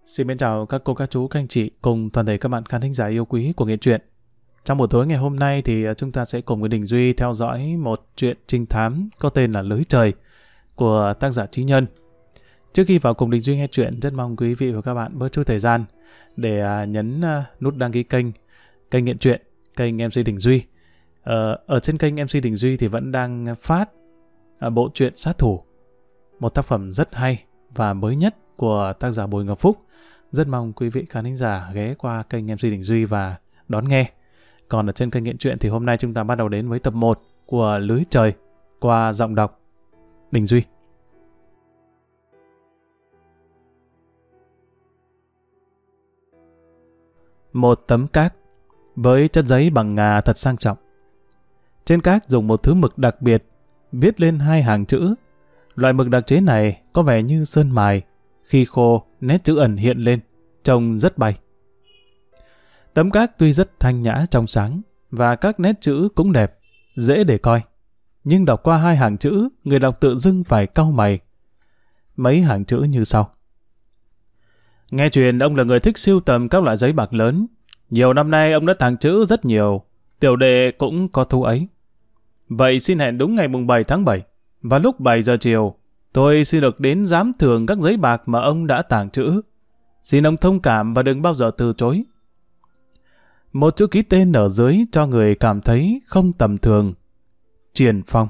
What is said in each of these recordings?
Xin mến chào các cô, các chú, các anh chị cùng toàn thể các bạn khán thính giả yêu quý của Nghệ Truyện. Trong buổi tối ngày hôm nay thì chúng ta sẽ cùng với Đình Duy theo dõi một truyện trinh thám có tên là Lưới Trời của tác giả Chí Nhân. Trước khi vào cùng Đình Duy nghe truyện, rất mong quý vị và các bạn bớt chút thời gian để nhấn nút đăng ký kênh Nghệ Truyện, kênh MC Đình Duy. Ở trên kênh MC Đình Duy thì vẫn đang phát bộ truyện Sát Thủ, một tác phẩm rất hay và mới nhất của tác giả Bùi Ngọc Phúc. Rất mong quý vị khán thính giả ghé qua kênh MC Đình Duy và đón nghe. Còn ở trên kênh Nghệ Truyện thì hôm nay chúng ta bắt đầu đến với tập 1 của Lưới Trời qua giọng đọc Đình Duy. Một tấm cát với chất giấy bằng ngà thật sang trọng. Trên cát dùng một thứ mực đặc biệt viết lên 2 hàng chữ. Loại mực đặc chế này có vẻ như sơn mài, khi khô nét chữ ẩn hiện lên, trông rất bay. Tấm cát tuy rất thanh nhã trong sáng và các nét chữ cũng đẹp, dễ để coi. Nhưng đọc qua 2 hàng chữ, người đọc tự dưng phải cau mày. Mấy hàng chữ như sau. Nghe truyền ông là người thích sưu tầm các loại giấy bạc lớn. Nhiều năm nay ông đã tàng trữ rất nhiều, tiểu đệ cũng có thú ấy. Vậy xin hẹn đúng ngày mùng 7 tháng 7, vào lúc 7 giờ chiều, tôi xin được đến giám thưởng các giấy bạc mà ông đã tàng trữ. Xin ông thông cảm và đừng bao giờ từ chối. Một chữ ký tên ở dưới cho người cảm thấy không tầm thường. Triền Phong.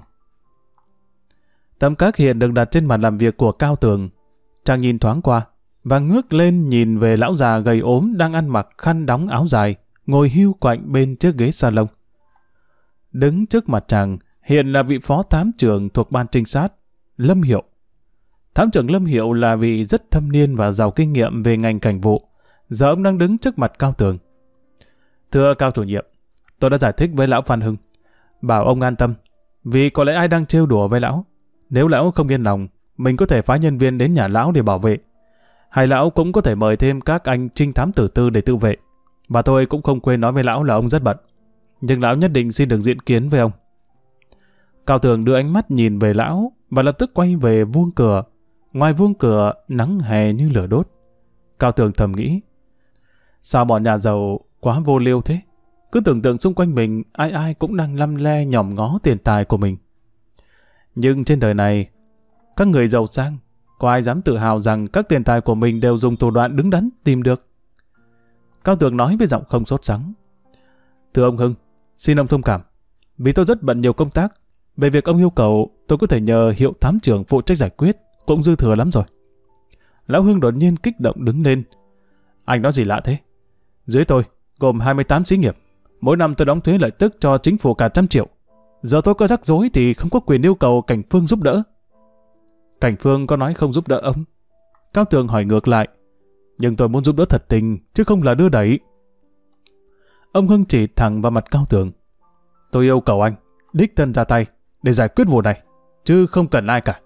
Tấm cát hiện được đặt trên bàn làm việc của Cao Tường. Chàng nhìn thoáng qua và ngước lên nhìn về lão già gầy ốm đang ăn mặc khăn đóng áo dài, ngồi hưu quạnh bên chiếc ghế salon. Đứng trước mặt chàng hiện là vị phó thám trưởng thuộc ban trinh sát, Lâm Hiệu. Thám trưởng Lâm Hiệu là vị rất thâm niên và giàu kinh nghiệm về ngành cảnh vụ. Giờ ông đang đứng trước mặt Cao Tường. Thưa Cao chủ nhiệm, tôi đã giải thích với lão Phan Hưng, bảo ông an tâm, vì có lẽ ai đang trêu đùa với lão. Nếu lão không yên lòng, mình có thể phái nhân viên đến nhà lão để bảo vệ. Hay lão cũng có thể mời thêm các anh trinh thám tử tư để tự vệ. Và tôi cũng không quên nói với lão là ông rất bận, nhưng lão nhất định xin được diện kiến với ông. Cao Tường đưa ánh mắt nhìn về lão và lập tức quay về vuông cửa. Ngoài vuông cửa, nắng hè như lửa đốt. Cao Tường thầm nghĩ, sao bọn nhà giàu quá vô liêu thế? Cứ tưởng tượng xung quanh mình ai ai cũng đang lăm le nhòm ngó tiền tài của mình. Nhưng trên đời này, các người giàu sang, có ai dám tự hào rằng các tiền tài của mình đều dùng thủ đoạn đứng đắn tìm được? Cao Tường nói với giọng không sốt sắng. Thưa ông Hưng, xin ông thông cảm, vì tôi rất bận nhiều công tác. Về việc ông yêu cầu, tôi có thể nhờ Hiệu thám trưởng phụ trách giải quyết, cũng dư thừa lắm rồi. Lão Hưng đột nhiên kích động đứng lên. Anh nói gì lạ thế? Dưới tôi, gồm 28 xí nghiệp. Mỗi năm tôi đóng thuế lợi tức cho chính phủ cả 100 triệu. Giờ tôi có rắc rối thì không có quyền yêu cầu Cảnh Phương giúp đỡ. Cảnh Phương có nói không giúp đỡ ông? Cao Tường hỏi ngược lại. Nhưng tôi muốn giúp đỡ thật tình, chứ không là đưa đẩy. Ông Hưng chỉ thẳng vào mặt Cao Tường. Tôi yêu cầu anh đích thân ra tay để giải quyết vụ này, chứ không cần ai cả.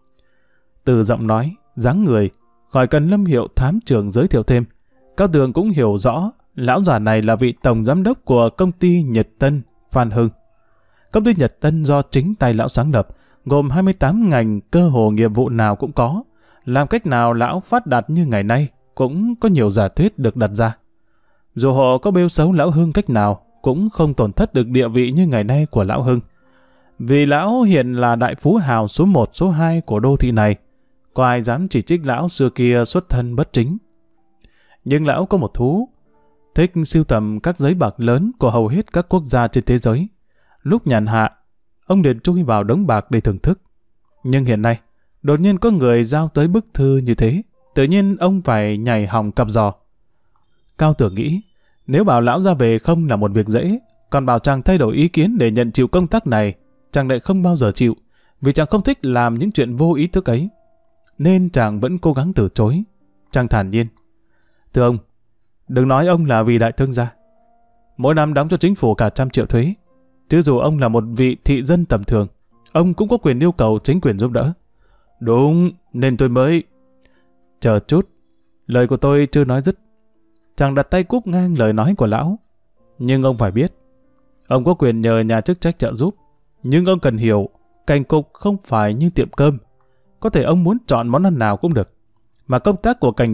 Từ giọng nói, dáng người, khỏi cần Lâm Hiệu thám trưởng giới thiệu thêm, Cao Tường cũng hiểu rõ lão già này là vị tổng giám đốc của công ty Nhật Tân, Phan Hưng. Công ty Nhật Tân do chính tay lão sáng lập, gồm 28 ngành, cơ hồ nghiệp vụ nào cũng có. Làm cách nào lão phát đạt như ngày nay cũng có nhiều giả thuyết được đặt ra. Dù họ có bêu xấu lão Hưng cách nào, cũng không tổn thất được địa vị như ngày nay của lão Hưng. Vì lão hiện là đại phú hào số 1, số 2 của đô thị này. Có ai dám chỉ trích lão xưa kia xuất thân bất chính. Nhưng lão có một thú, thích sưu tầm các giấy bạc lớn của hầu hết các quốc gia trên thế giới. Lúc nhàn hạ, ông liền chui vào đống bạc để thưởng thức. Nhưng hiện nay, đột nhiên có người giao tới bức thư như thế, tự nhiên ông phải nhảy hòng cặp giò. Cao Tường nghĩ, nếu bảo lão ra về không là một việc dễ, còn bảo chàng thay đổi ý kiến để nhận chịu công tác này, chàng lại không bao giờ chịu, vì chàng không thích làm những chuyện vô ý thức ấy. Nên chàng vẫn cố gắng từ chối. Chàng thản nhiên. Thưa ông, đừng nói ông là vì đại thương gia. Mỗi năm đóng cho chính phủ cả 100 triệu thuế. Chứ dù ông là một vị thị dân tầm thường, ông cũng có quyền yêu cầu chính quyền giúp đỡ. Đúng, nên tôi mới... Chờ chút, lời của tôi chưa nói dứt. Chàng đặt tay cúp ngang lời nói của lão. Nhưng ông phải biết, ông có quyền nhờ nhà chức trách trợ giúp. Nhưng ông cần hiểu, cảnh cục không phải như tiệm cơm. Có thể ông muốn chọn món ăn nào cũng được. Mà công tác của cảnh viên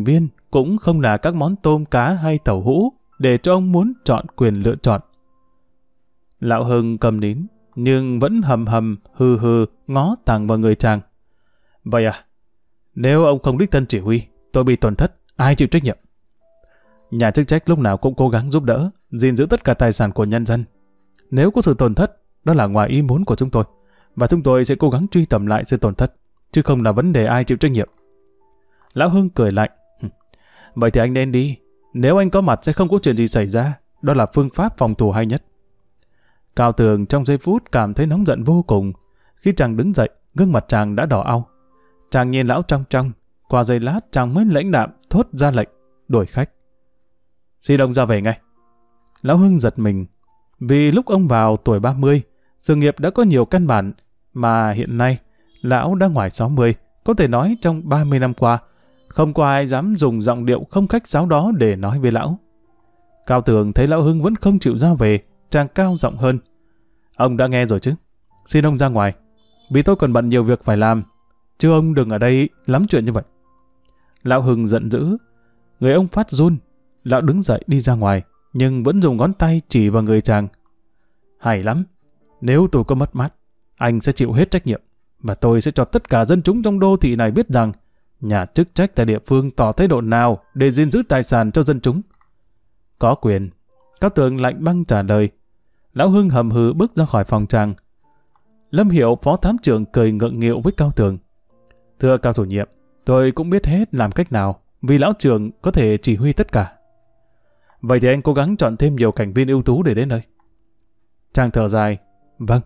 cũng không là các món tôm cá hay tàu hũ để cho ông muốn chọn quyền lựa chọn. Lão Hưng cầm nín, nhưng vẫn hầm hầm hừ hừ ngó thẳng vào người chàng. Vậy à? Nếu ông không đích thân chỉ huy, tôi bị tổn thất, ai chịu trách nhiệm? Nhà chức trách lúc nào cũng cố gắng giúp đỡ, gìn giữ tất cả tài sản của nhân dân. Nếu có sự tổn thất, đó là ngoài ý muốn của chúng tôi, và chúng tôi sẽ cố gắng truy tầm lại sự tổn thất, chứ không là vấn đề ai chịu trách nhiệm. Lão Hưng cười lạnh. Vậy thì anh nên đi. Nếu anh có mặt sẽ không có chuyện gì xảy ra. Đó là phương pháp phòng thủ hay nhất. Cao Tường trong giây phút cảm thấy nóng giận vô cùng. Khi chàng đứng dậy, gương mặt chàng đã đỏ au. Chàng nhìn lão trong trong. Qua giây lát chàng mới lãnh đạm thốt ra lệnh đuổi khách. Xin ông ra về ngay. Lão Hưng giật mình. Vì lúc ông vào tuổi 30, sự nghiệp đã có nhiều căn bản, mà hiện nay lão đã ngoài 60. Có thể nói trong 30 năm qua, không có ai dám dùng giọng điệu không khách sáo đó để nói với lão. Cao Tường thấy lão Hưng vẫn không chịu ra về, chàng cao giọng hơn. Ông đã nghe rồi chứ? Xin ông ra ngoài, vì tôi còn bận nhiều việc phải làm, chứ ông đừng ở đây lắm chuyện như vậy. Lão Hưng giận dữ, người ông phát run. Lão đứng dậy đi ra ngoài, nhưng vẫn dùng ngón tay chỉ vào người chàng. Hay lắm, nếu tôi có mất mát, anh sẽ chịu hết trách nhiệm, và tôi sẽ cho tất cả dân chúng trong đô thị này biết rằng nhà chức trách tại địa phương tỏ thái độ nào để gìn giữ tài sản cho dân chúng. Có quyền. Cao Tường lạnh băng trả lời. Lão Hưng hầm hừ bước ra khỏi phòng chàng. Lâm Hiệu phó thám trưởng cười ngượng nghịu với Cao Tường. Thưa Cao thủ nhiệm, tôi cũng biết hết làm cách nào, vì lão trưởng có thể chỉ huy tất cả. Vậy thì anh cố gắng chọn thêm nhiều cảnh viên ưu tú để đến đây. Chàng thở dài. Vâng.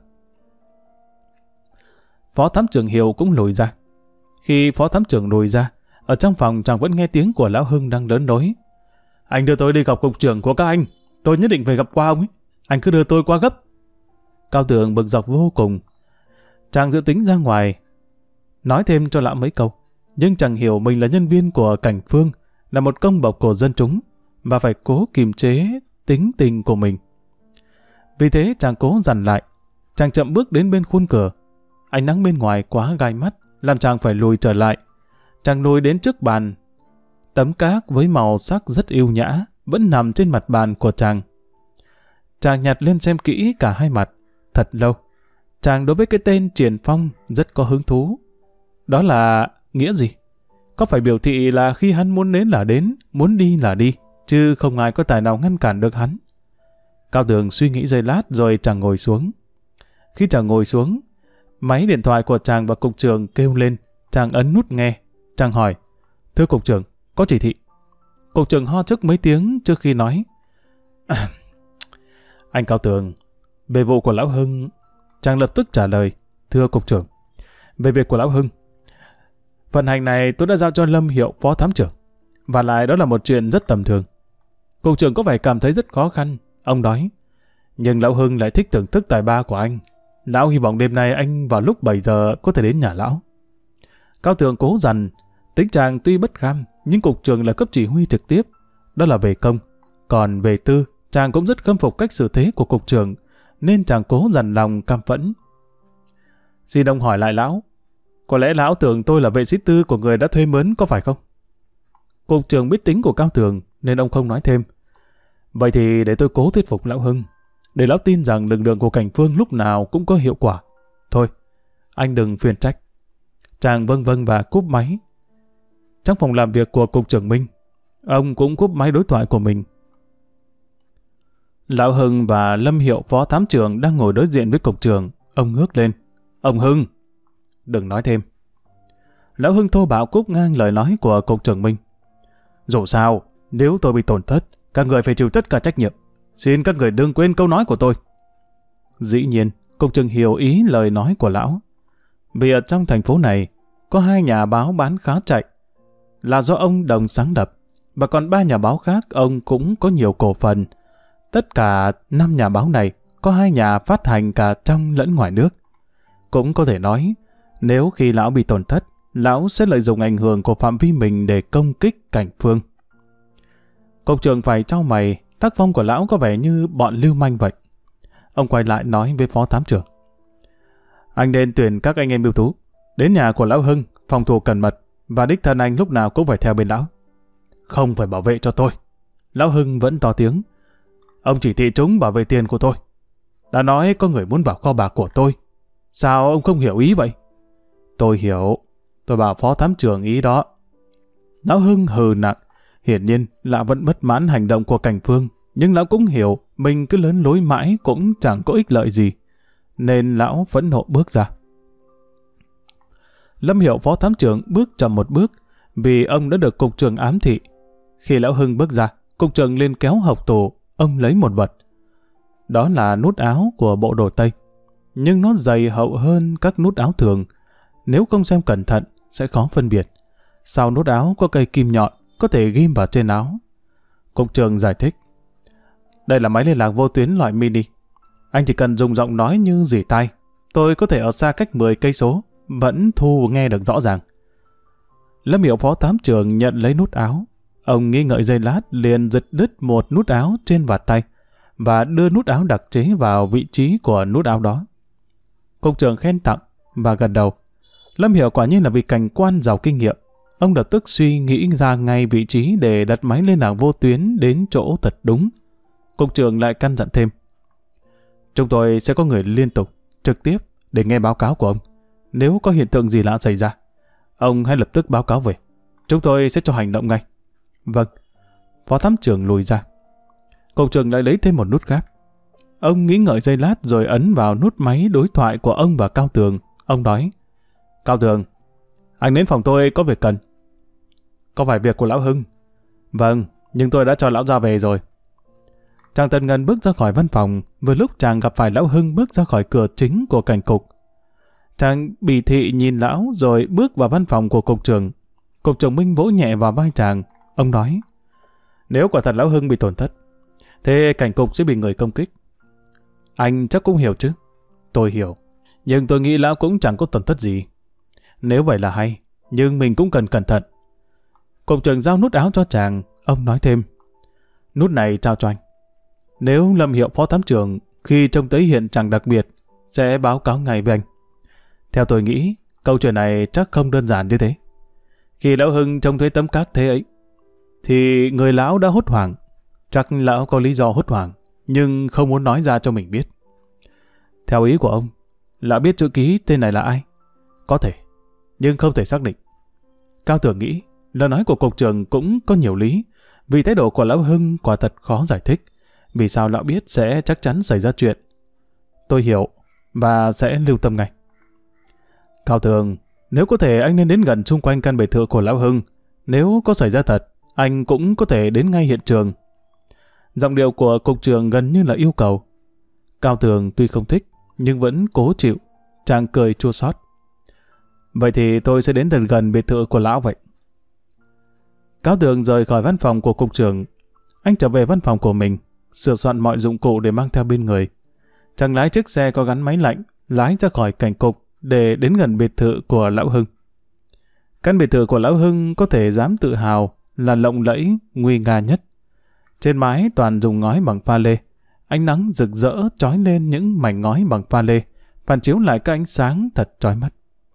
Phó thám trưởng Hiệu cũng lùi ra. Khi phó thám trưởng lùi ra, ở trong phòng chàng vẫn nghe tiếng của lão Hưng đang lớn nói. Anh đưa tôi đi gặp cục trưởng của các anh. Tôi nhất định phải gặp qua ông ấy. Anh cứ đưa tôi qua gấp. Cao Tường bực dọc vô cùng. Chàng dự tính ra ngoài, nói thêm cho lão mấy câu. Nhưng chàng hiểu mình là nhân viên của Cảnh Phương, là một công bộc của dân chúng, và phải cố kiềm chế tính tình của mình. Vì thế chàng cố dằn lại. Chàng chậm bước đến bên khuôn cửa. Ánh nắng bên ngoài quá gai mắt, làm chàng phải lùi trở lại. Chàng lùi đến trước bàn. Tấm cát với màu sắc rất yêu nhã vẫn nằm trên mặt bàn của chàng. Chàng nhặt lên xem kỹ cả hai mặt. Thật lâu, chàng đối với cái tên Triển Phong rất có hứng thú. Đó là nghĩa gì? Có phải biểu thị là khi hắn muốn đến là đến, muốn đi là đi, chứ không ai có tài nào ngăn cản được hắn? Cao Tường suy nghĩ giây lát rồi chàng ngồi xuống. Khi chàng ngồi xuống, máy điện thoại của chàng và cục trưởng kêu lên. Chàng ấn nút nghe. Chàng hỏi, thưa cục trưởng, có chỉ thị? Cục trưởng ho trước mấy tiếng trước khi nói. Anh Cao Tường, về vụ của lão Hưng. Chàng lập tức trả lời, thưa cục trưởng, về việc của lão Hưng, vận hành này tôi đã giao cho Lâm Hiệu phó thám trưởng, và lại đó là một chuyện rất tầm thường. Cục trưởng có vẻ cảm thấy rất khó khăn, ông nói, nhưng lão Hưng lại thích thưởng thức tài ba của anh. Lão hy vọng đêm nay anh vào lúc 7 giờ có thể đến nhà lão. Cao Tường cố dằn, tính chàng tuy bất kham, nhưng cục trưởng là cấp chỉ huy trực tiếp, đó là về công. Còn về tư, chàng cũng rất khâm phục cách xử thế của cục trưởng, nên chàng cố dằn lòng cam phẫn. Xin ông hỏi lại lão, có lẽ lão tưởng tôi là vệ sĩ tư của người đã thuê mướn có phải không? Cục trưởng biết tính của Cao Tường nên ông không nói thêm. Vậy thì để tôi cố thuyết phục lão Hưng, để lão tin rằng lực lượng của Cảnh Phương lúc nào cũng có hiệu quả. Thôi, anh đừng phiền trách. Chàng vâng vâng và cúp máy. Trong phòng làm việc của cục trưởng Minh, ông cũng cúp máy đối thoại của mình. Lão Hưng và Lâm Hiệu phó thám trưởng đang ngồi đối diện với cục trưởng. Ông ngước lên. Ông Hưng! Đừng nói thêm. Lão Hưng thô bạo cúp ngang lời nói của cục trưởng Minh. Dù sao, nếu tôi bị tổn thất, các người phải chịu tất cả trách nhiệm. Xin các người đừng quên câu nói của tôi. Dĩ nhiên, cục trưởng hiểu ý lời nói của lão. Vì ở trong thành phố này, có 2 nhà báo bán khá chạy, là do ông đồng sáng lập, và còn 3 nhà báo khác ông cũng có nhiều cổ phần. Tất cả 5 nhà báo này có 2 nhà phát hành cả trong lẫn ngoài nước. Cũng có thể nói, nếu khi lão bị tổn thất, lão sẽ lợi dụng ảnh hưởng của phạm vi mình để công kích Cảnh Phương. Cục trưởng phải trao mày, tác phong của lão có vẻ như bọn lưu manh vậy. Ông quay lại nói với phó thám trưởng. Anh nên tuyển các anh em ưu tú, đến nhà của lão Hưng, phòng thủ cẩn mật, và đích thân anh lúc nào cũng phải theo bên lão. không phải bảo vệ cho tôi. Lão Hưng vẫn to tiếng. Ông chỉ thị chúng bảo vệ tiền của tôi. Đã nói có người muốn vào kho bạc của tôi. Sao ông không hiểu ý vậy? Tôi hiểu. Tôi bảo phó thám trưởng ý đó. Lão Hưng hừ nặng. Hiển nhiên lão vẫn bất mãn hành động của Cảnh Phương. Nhưng lão cũng hiểu mình cứ lớn lối mãi cũng chẳng có ích lợi gì. Nên lão phẫn nộ bước ra. Lâm Hiệu phó thám trưởng bước chậm một bước vì ông đã được cục trưởng ám thị. Khi lão Hưng bước ra, cục trưởng lên kéo hộc tủ, ông lấy một vật. Đó là nút áo của bộ đồ Tây. Nhưng nó dày hậu hơn các nút áo thường. Nếu không xem cẩn thận, sẽ khó phân biệt. Sau nút áo có cây kim nhọn, có thể ghim vào trên áo. Cục trưởng giải thích. Đây là máy liên lạc vô tuyến loại mini. Anh chỉ cần dùng giọng nói như rỉ tai. Tôi có thể ở xa cách 10 cây số, vẫn thu nghe được rõ ràng. Lâm Hiệu phó thám trưởng nhận lấy nút áo. Ông nghi ngợi giây lát liền giật đứt một nút áo trên vạt tay và đưa nút áo đặc chế vào vị trí của nút áo đó. Cục trưởng khen tặng và gật đầu. Lâm Hiệu quả nhiên là vị cảnh quan giàu kinh nghiệm. Ông lập tức suy nghĩ ra ngay vị trí để đặt máy liên lạc vô tuyến đến chỗ thật đúng. Cục trưởng lại căn dặn thêm. Chúng tôi sẽ có người liên tục, trực tiếp để nghe báo cáo của ông. Nếu có hiện tượng gì lạ xảy ra, ông hãy lập tức báo cáo về. Chúng tôi sẽ cho hành động ngay. Vâng. Phó thám trưởng lùi ra. Cục trưởng lại lấy thêm một nút khác. Ông nghĩ ngợi giây lát rồi ấn vào nút máy đối thoại của ông và Cao Tường. Ông nói. Cao Tường, anh đến phòng tôi có việc cần. Có phải việc của lão Hưng? Vâng, nhưng tôi đã cho lão ra về rồi. Chàng Tần Ngân bước ra khỏi văn phòng, vừa lúc chàng gặp phải lão Hưng bước ra khỏi cửa chính của cảnh cục. Chàng bì thị nhìn lão rồi bước vào văn phòng của cục trưởng. Cục trưởng Minh vỗ nhẹ vào vai chàng. Ông nói, nếu quả thật lão Hưng bị tổn thất, thế cảnh cục sẽ bị người công kích. Anh chắc cũng hiểu chứ? Tôi hiểu, nhưng tôi nghĩ lão cũng chẳng có tổn thất gì. Nếu vậy là hay, nhưng mình cũng cần cẩn thận. Cục trưởng giao nút áo cho chàng. Ông nói thêm, nút này trao cho anh. Nếu Lâm Hiệu phó thám trưởng khi trông thấy hiện trạng đặc biệt sẽ báo cáo ngay với anh. Theo tôi nghĩ, câu chuyện này chắc không đơn giản như thế. Khi lão Hưng trông thấy tấm cát thế ấy, thì người lão đã hốt hoảng. Chắc lão có lý do hốt hoảng, nhưng không muốn nói ra cho mình biết. Theo ý của ông, lão biết chữ ký tên này là ai? Có thể, nhưng không thể xác định. Cao Tường nghĩ, lời nói của cục trưởng cũng có nhiều lý, vì thái độ của lão Hưng quả thật khó giải thích. Vì sao lão biết sẽ chắc chắn xảy ra chuyện? Tôi hiểu, và sẽ lưu tâm ngay. Cao Tường, nếu có thể anh nên đến gần xung quanh căn biệt thự của lão Hưng. Nếu có xảy ra thật, anh cũng có thể đến ngay hiện trường. Giọng điệu của cục trưởng gần như là yêu cầu. Cao Tường tuy không thích, nhưng vẫn cố chịu. Chàng cười chua xót. Vậy thì tôi sẽ đến gần gần biệt thự của lão vậy. Cao Tường rời khỏi văn phòng của cục trưởng. Anh trở về văn phòng của mình, sửa soạn mọi dụng cụ để mang theo bên người. Chàng lái chiếc xe có gắn máy lạnh, lái ra khỏi cảnh cục để đến gần biệt thự của lão Hưng. Căn biệt thự của lão Hưng có thể dám tự hào là lộng lẫy, nguy nga nhất. Trên mái toàn dùng ngói bằng pha lê. Ánh nắng rực rỡ chói lên những mảnh ngói bằng pha lê, phản chiếu lại các ánh sáng thật chói mắt.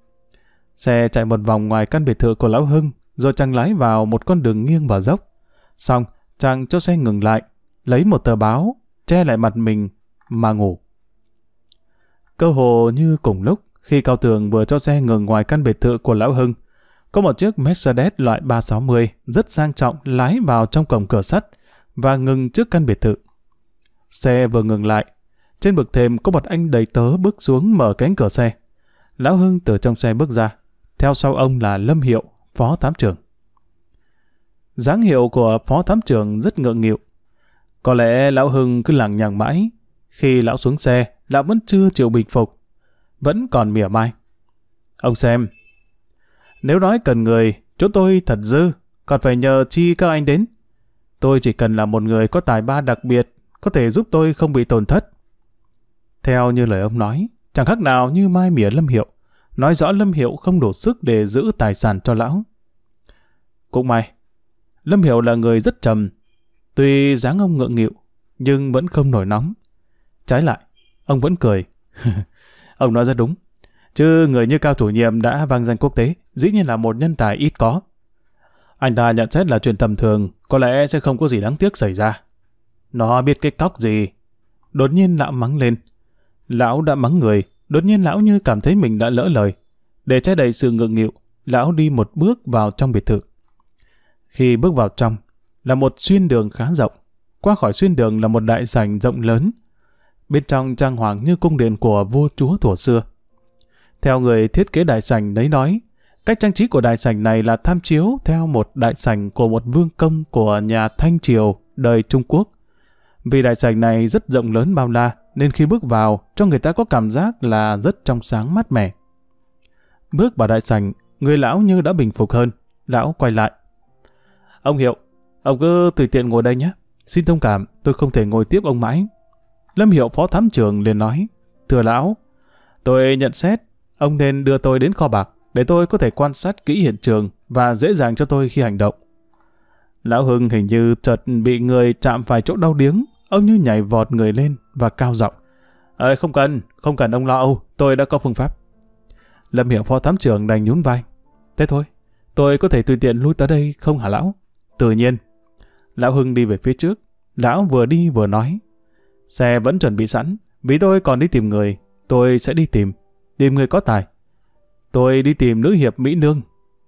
Xe chạy một vòng ngoài căn biệt thự của lão Hưng, rồi chàng lái vào một con đường nghiêng và dốc. Xong, chàng cho xe ngừng lại, lấy một tờ báo, che lại mặt mình mà ngủ. Cơ hồ như cùng lúc, khi Cao Tường vừa cho xe ngừng ngoài căn biệt thự của lão Hưng, có một chiếc Mercedes loại 360 rất sang trọng lái vào trong cổng cửa sắt và ngừng trước căn biệt thự. Xe vừa ngừng lại, trên bậc thềm có một anh đầy tớ bước xuống mở cánh cửa xe. Lão Hưng từ trong xe bước ra, theo sau ông là Lâm Hiệu, phó thám trưởng. Dáng hiệu của phó thám trưởng rất ngượng nghịu. Có lẽ lão Hưng cứ lằng nhằng mãi. Khi lão xuống xe, lão vẫn chưa chịu bình phục, vẫn còn mỉa mai. Ông xem, nếu nói cần người, chỗ tôi thật dư, còn phải nhờ chi các anh đến. Tôi chỉ cần là một người có tài ba đặc biệt, có thể giúp tôi không bị tổn thất. Theo như lời ông nói, chẳng khác nào như mai mỉa Lâm Hiệu, nói rõ Lâm Hiệu không đủ sức để giữ tài sản cho lão. Cũng may, Lâm Hiệu là người rất trầm, tuy dáng ông ngượng nghịu, nhưng vẫn không nổi nóng. Trái lại, ông vẫn cười. Ông nói rất đúng, chứ người như Cao chủ nhiệm đã vang danh quốc tế, dĩ nhiên là một nhân tài ít có. Anh ta nhận xét là chuyện tầm thường, có lẽ sẽ không có gì đáng tiếc xảy ra. Nó biết cái cóc gì? Đột nhiên lão mắng lên. Lão đã mắng người, đột nhiên lão như cảm thấy mình đã lỡ lời. Để che đậy sự ngượng nghịu, lão đi một bước vào trong biệt thự. Khi bước vào trong, là một xuyên đường khá rộng. Qua khỏi xuyên đường là một đại sảnh rộng lớn. Bên trong trang hoàng như cung điện của vua chúa thuở xưa. Theo người thiết kế đại sảnh đấy nói, cách trang trí của đại sảnh này là tham chiếu theo một đại sảnh của một vương công của nhà Thanh Triều đời Trung Quốc. Vì đại sảnh này rất rộng lớn bao la, nên khi bước vào, cho người ta có cảm giác là rất trong sáng mát mẻ. Bước vào đại sảnh, người lão như đã bình phục hơn. Lão quay lại. Ông Hiệu, ông cứ tùy tiện ngồi đây nhé. Xin thông cảm, tôi không thể ngồi tiếp ông mãi. Lâm Hiệu phó thám trưởng liền nói, thưa lão, tôi nhận xét, ông nên đưa tôi đến kho bạc, để tôi có thể quan sát kỹ hiện trường và dễ dàng cho tôi khi hành động. Lão Hưng hình như chợt bị người chạm phải chỗ đau điếng, ông như nhảy vọt người lên và cao giọng. Không cần ông lo âu, tôi đã có phương pháp. Lâm Hiệu phó thám trưởng đành nhún vai. Thế thôi, tôi có thể tùy tiện lui tới đây không hả lão? Tự nhiên. Lão Hưng đi về phía trước, lão vừa đi vừa nói. Xe vẫn chuẩn bị sẵn, vì tôi còn đi tìm người, tôi sẽ đi tìm người có tài. Tôi đi tìm nữ hiệp Mỹ Nương.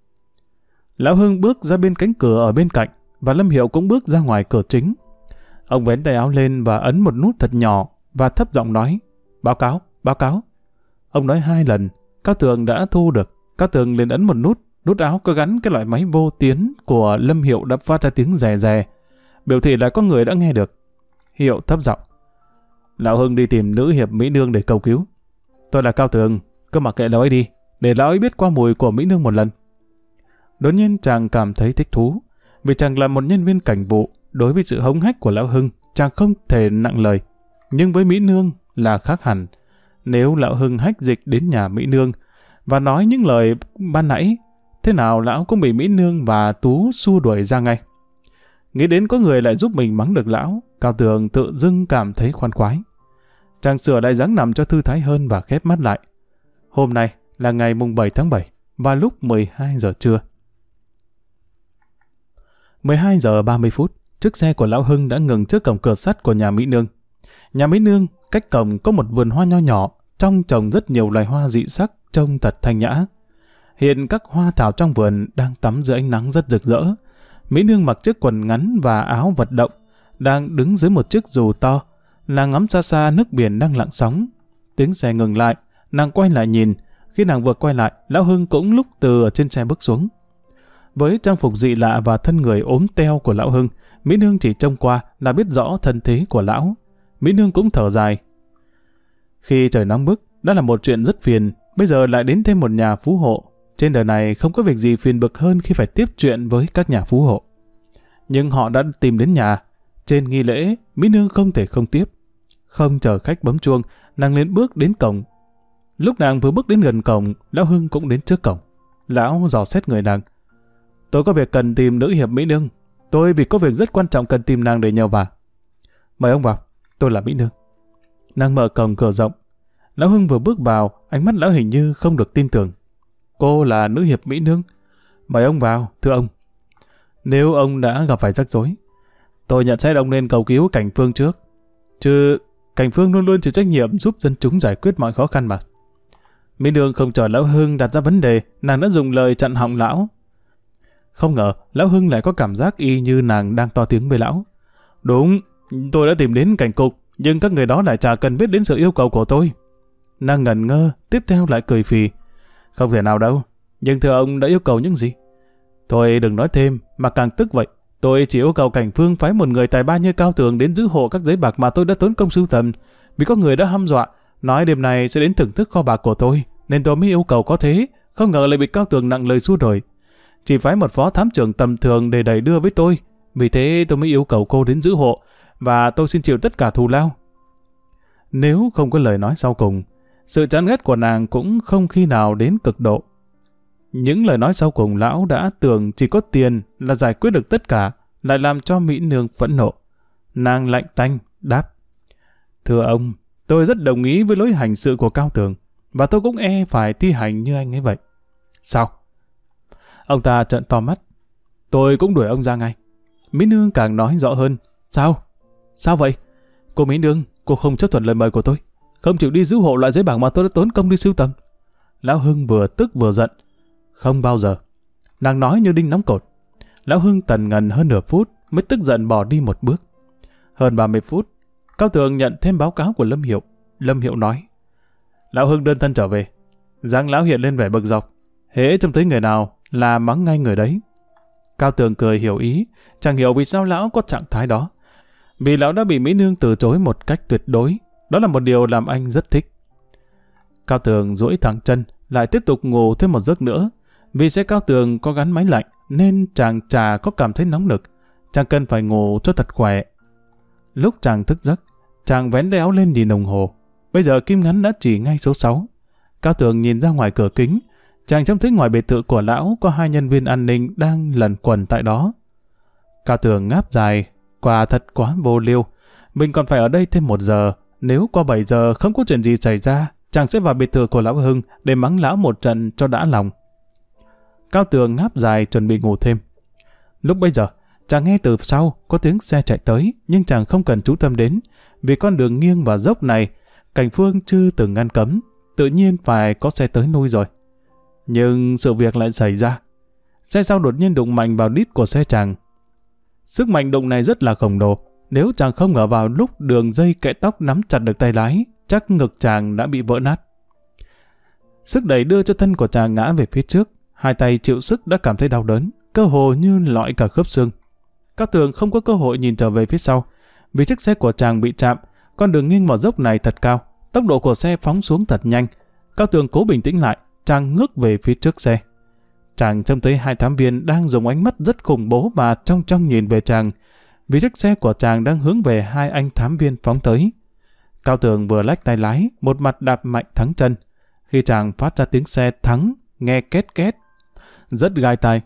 Lão Hưng bước ra bên cánh cửa ở bên cạnh, và Lâm Hiệu cũng bước ra ngoài cửa chính. Ông vén tay áo lên và ấn một nút thật nhỏ, và thấp giọng nói, báo cáo. Ông nói 2 lần, Cao Tường đã thu được. Cao Tường liền ấn một nút áo có gắn cái loại máy vô tuyến của Lâm Hiệu đã phát ra tiếng rè rè, biểu thị là có người đã nghe được. Hiệu thấp giọng, lão Hưng đi tìm nữ hiệp Mỹ Nương để cầu cứu. Tôi là Cao Tường, cứ mặc kệ lão ấy đi, để lão ấy biết qua mùi của Mỹ Nương một lần. Đột nhiên chàng cảm thấy thích thú, vì chàng là một nhân viên cảnh vụ. Đối với sự hống hách của lão Hưng, chàng không thể nặng lời. Nhưng với Mỹ Nương là khác hẳn. Nếu lão Hưng hách dịch đến nhà Mỹ Nương và nói những lời ban nãy, thế nào lão cũng bị Mỹ Nương và Tú xua đuổi ra ngay. Nghĩ đến có người lại giúp mình mắng được lão, Cao Tường tự dưng cảm thấy khoan khoái. Chàng sửa lại dáng nằm cho thư thái hơn và khép mắt lại. Hôm nay là ngày mùng 7 tháng 7 và lúc 12 giờ trưa. 12 giờ 30 phút, chiếc xe của lão Hưng đã ngừng trước cổng cửa sắt của nhà Mỹ Nương. Nhà Mỹ Nương, cách cổng có một vườn hoa nho nhỏ, trong trồng rất nhiều loài hoa dị sắc, trông thật thanh nhã. Hiện các hoa thảo trong vườn đang tắm dưới ánh nắng rất rực rỡ. Mỹ Nương mặc chiếc quần ngắn và áo vận động, đang đứng dưới một chiếc dù to, nàng ngắm xa xa nước biển đang lặng sóng. Tiếng xe ngừng lại, nàng quay lại nhìn. Khi nàng vừa quay lại, lão Hưng cũng lúc từ ở trên xe bước xuống. Với trang phục dị lạ và thân người ốm teo của lão Hưng, Mỹ Nương chỉ trông qua là biết rõ thân thế của lão. Mỹ Nương cũng thở dài. Khi trời nóng bức, đã là một chuyện rất phiền, bây giờ lại đến thêm một nhà phú hộ. Trên đời này không có việc gì phiền bực hơn khi phải tiếp chuyện với các nhà phú hộ. Nhưng họ đã tìm đến nhà. Trên nghi lễ, Mỹ Nương không thể không tiếp. Không chờ khách bấm chuông, nàng liền bước đến cổng. Lúc nàng vừa bước đến gần cổng, lão Hưng cũng đến trước cổng. Lão dò xét người nàng. Tôi có việc cần tìm nữ hiệp Mỹ Nương. Tôi vì có việc rất quan trọng cần tìm nàng để nhờ vả. Mời ông vào, tôi là Mỹ Nương. Nàng mở cổng cửa rộng. Lão Hưng vừa bước vào, ánh mắt lão hình như không được tin tưởng. Cô là nữ hiệp Mỹ Nương. Mời ông vào, thưa ông. Nếu ông đã gặp phải rắc rối, tôi nhận xét ông nên cầu cứu Cảnh Phương trước. Chứ Cảnh Phương luôn luôn chịu trách nhiệm giúp dân chúng giải quyết mọi khó khăn mà. Mỹ Nương không chờ lão Hưng đặt ra vấn đề, nàng đã dùng lời chặn họng lão. Không ngờ, lão Hưng lại có cảm giác y như nàng đang to tiếng với lão. Đúng, tôi đã tìm đến cảnh cục, nhưng các người đó lại chả cần biết đến sự yêu cầu của tôi. Nàng ngẩn ngơ, tiếp theo lại cười phì. Không thể nào đâu, nhưng thưa ông đã yêu cầu những gì? Thôi đừng nói thêm, mà càng tức vậy. Tôi chỉ yêu cầu Cảnh Phương phái một người tài ba như Cao Tường đến giữ hộ các giấy bạc mà tôi đã tốn công sưu tầm. Vì có người đã hăm dọa, nói đêm này sẽ đến thưởng thức kho bạc của tôi, nên tôi mới yêu cầu có thế. Không ngờ lại bị Cao Tường nặng lời xua đuổi. Chỉ phái một phó thám trưởng tầm thường để đẩy đưa với tôi. Vì thế tôi mới yêu cầu cô đến giữ hộ, và tôi xin chịu tất cả thù lao. Nếu không có lời nói sau cùng, sự chán ghét của nàng cũng không khi nào đến cực độ. Những lời nói sau cùng lão đã tưởng chỉ có tiền là giải quyết được tất cả, lại làm cho Mỹ Nương phẫn nộ. Nàng lạnh tanh, đáp. Thưa ông, tôi rất đồng ý với lối hành sự của Cao Tường, và tôi cũng phải thi hành như anh ấy vậy. Sao? Ông ta trợn to mắt. Tôi cũng đuổi ông ra ngay. Mỹ Nương càng nói rõ hơn. Sao? Sao vậy? Cô Mỹ Nương, cô không chấp thuận lời mời của tôi, không chịu đi giữ hộ loại giấy bảng mà tôi đã tốn công đi sưu tầm. Lão Hưng vừa tức vừa giận. Không bao giờ. Nàng nói như đinh nóng cột. Lão Hưng tần ngần hơn nửa phút mới tức giận bỏ đi một bước. Hơn 30 phút, Cao Tường nhận thêm báo cáo của Lâm Hiệu. Lâm Hiệu nói: Lão Hưng đơn thân trở về. Dáng lão hiện lên vẻ bực dọc. Hễ trông thấy người nào là mắng ngay người đấy. Cao Tường cười hiểu ý, chẳng hiểu vì sao lão có trạng thái đó. Vì lão đã bị Mỹ Nương từ chối một cách tuyệt đối. Đó là một điều làm anh rất thích. Cao Tường duỗi thẳng chân, lại tiếp tục ngủ thêm một giấc nữa. Vì xe Cao Tường có gắn máy lạnh, nên chàng chả có cảm thấy nóng nực. Chàng cần phải ngủ cho thật khỏe. Lúc chàng thức giấc, chàng vén tay áo lên nhìn đồng hồ. Bây giờ kim ngắn đã chỉ ngay số 6. Cao Tường nhìn ra ngoài cửa kính. Chàng trông thấy ngoài biệt thự của lão có 2 nhân viên an ninh đang lẩn quẩn tại đó. Cao Tường ngáp dài, quả thật quá vô liêu. Mình còn phải ở đây thêm 1 giờ. Nếu qua 7 giờ không có chuyện gì xảy ra, chàng sẽ vào biệt thự của lão Hưng để mắng lão một trận cho đã lòng. Cao Tường ngáp dài chuẩn bị ngủ thêm. Lúc bây giờ, chàng nghe từ sau có tiếng xe chạy tới, nhưng chàng không cần chú tâm đến, vì con đường nghiêng và dốc này, Cảnh Phương chưa từng ngăn cấm, tự nhiên phải có xe tới nuôi rồi. Nhưng sự việc lại xảy ra. Xe sau đột nhiên đụng mạnh vào đít của xe chàng. Sức mạnh đụng này rất là khổng lồ. Nếu chàng không ngờ vào lúc đường dây kẽ tóc nắm chặt được tay lái, chắc ngực chàng đã bị vỡ nát. Sức đẩy đưa cho thân của chàng ngã về phía trước. 2 tay chịu sức đã cảm thấy đau đớn, cơ hồ như lọi cả khớp xương. Các Tường không có cơ hội nhìn trở về phía sau, vì chiếc xe của chàng bị chạm. Con đường nghiêng vào dốc này thật cao, tốc độ của xe phóng xuống thật nhanh. Các Tường cố bình tĩnh lại, chàng ngước về phía trước xe. Chàng trông thấy 2 thám viên đang dùng ánh mắt rất khủng bố mà trong nhìn về chàng, vì chiếc xe của chàng đang hướng về 2 anh thám viên phóng tới. Cao Tường vừa lách tay lái, một mặt đạp mạnh thắng chân. Khi chàng phát ra tiếng xe thắng, nghe két két, rất gai tai.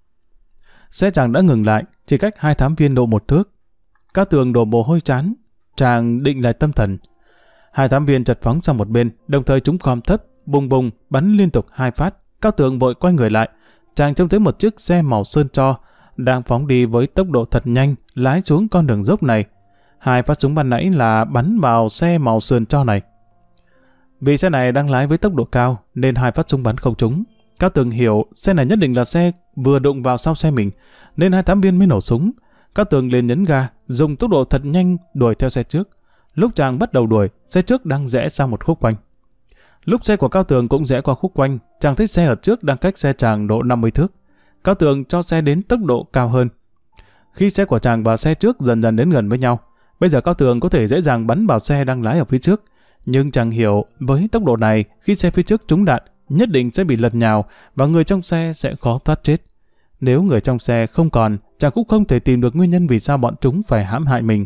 Xe chàng đã ngừng lại, chỉ cách 2 thám viên độ 1 thước. Cao Tường đổ mồ hôi trán, chàng định lại tâm thần. 2 thám viên chật phóng sang một bên, đồng thời chúng khom thấp, bùng bùng bắn liên tục 2 phát. Cao Tường vội quay người lại, chàng trông thấy một chiếc xe màu sơn tro đang phóng đi với tốc độ thật nhanh, lái xuống con đường dốc này. 2 phát súng ban nãy là bắn vào xe màu sơn tro này. Vì xe này đang lái với tốc độ cao nên 2 phát súng bắn không trúng. Cao Tường hiểu xe này nhất định là xe vừa đụng vào sau xe mình, nên 2 thám viên mới nổ súng. Cao Tường liền nhấn ga, dùng tốc độ thật nhanh đuổi theo xe trước. Lúc chàng bắt đầu đuổi, xe trước đang rẽ sang một khúc quanh. Lúc xe của Cao Tường cũng rẽ qua khúc quanh, chàng thấy xe ở trước đang cách xe chàng độ 50 thước. Cao Tường cho xe đến tốc độ cao hơn. Khi xe của chàng và xe trước dần dần đến gần với nhau, bây giờ Cao Tường có thể dễ dàng bắn vào xe đang lái ở phía trước. Nhưng chàng hiểu với tốc độ này, khi xe phía trước trúng đạn, nhất định sẽ bị lật nhào và người trong xe sẽ khó thoát chết. Nếu người trong xe không còn, chàng cũng không thể tìm được nguyên nhân vì sao bọn chúng phải hãm hại mình.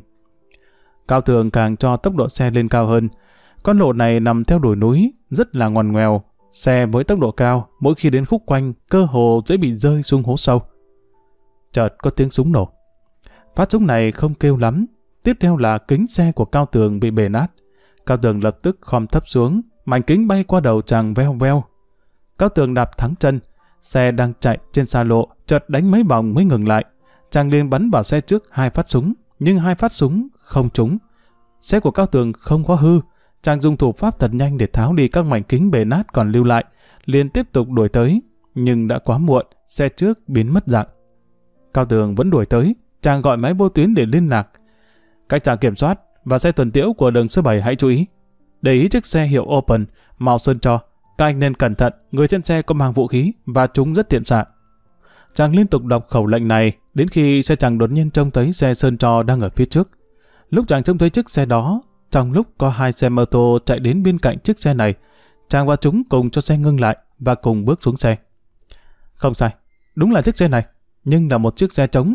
Cao Tường càng cho tốc độ xe lên cao hơn. Con lộ này nằm theo đồi núi, rất là ngoằn ngoèo. Xe với tốc độ cao, mỗi khi đến khúc quanh, cơ hồ dễ bị rơi xuống hố sâu. Chợt có tiếng súng nổ. Phát súng này không kêu lắm. Tiếp theo là kính xe của Cao Tường bị bể nát. Cao Tường lập tức khom thấp xuống, mảnh kính bay qua đầu chàng veo veo. Cao Tường đạp thắng chân, xe đang chạy trên xa lộ, chợt đánh mấy vòng mới ngừng lại. Chàng liền bắn vào xe trước 2 phát súng, nhưng 2 phát súng không trúng. Xe của Cao Tường không có hư, chàng dùng thủ pháp thật nhanh để tháo đi các mảnh kính bể nát còn lưu lại, liền tiếp tục đuổi tới, nhưng đã quá muộn, xe trước biến mất dạng. Cao Tường vẫn đuổi tới, chàng gọi máy vô tuyến để liên lạc. Các trạm kiểm soát và xe tuần tiễu của đường số 7 hãy chú ý. Để ý chiếc xe hiệu Open, màu sơn tro. Các anh nên cẩn thận, người trên xe có mang vũ khí và chúng rất tiện xạ. Chàng liên tục đọc khẩu lệnh này đến khi xe chàng đột nhiên trông thấy xe sơn tro đang ở phía trước. Lúc chàng trông thấy chiếc xe đó, trong lúc có 2 xe mô tô chạy đến bên cạnh chiếc xe này, chàng và chúng cùng cho xe ngưng lại và cùng bước xuống xe. Không sai, đúng là chiếc xe này, nhưng là một chiếc xe trống.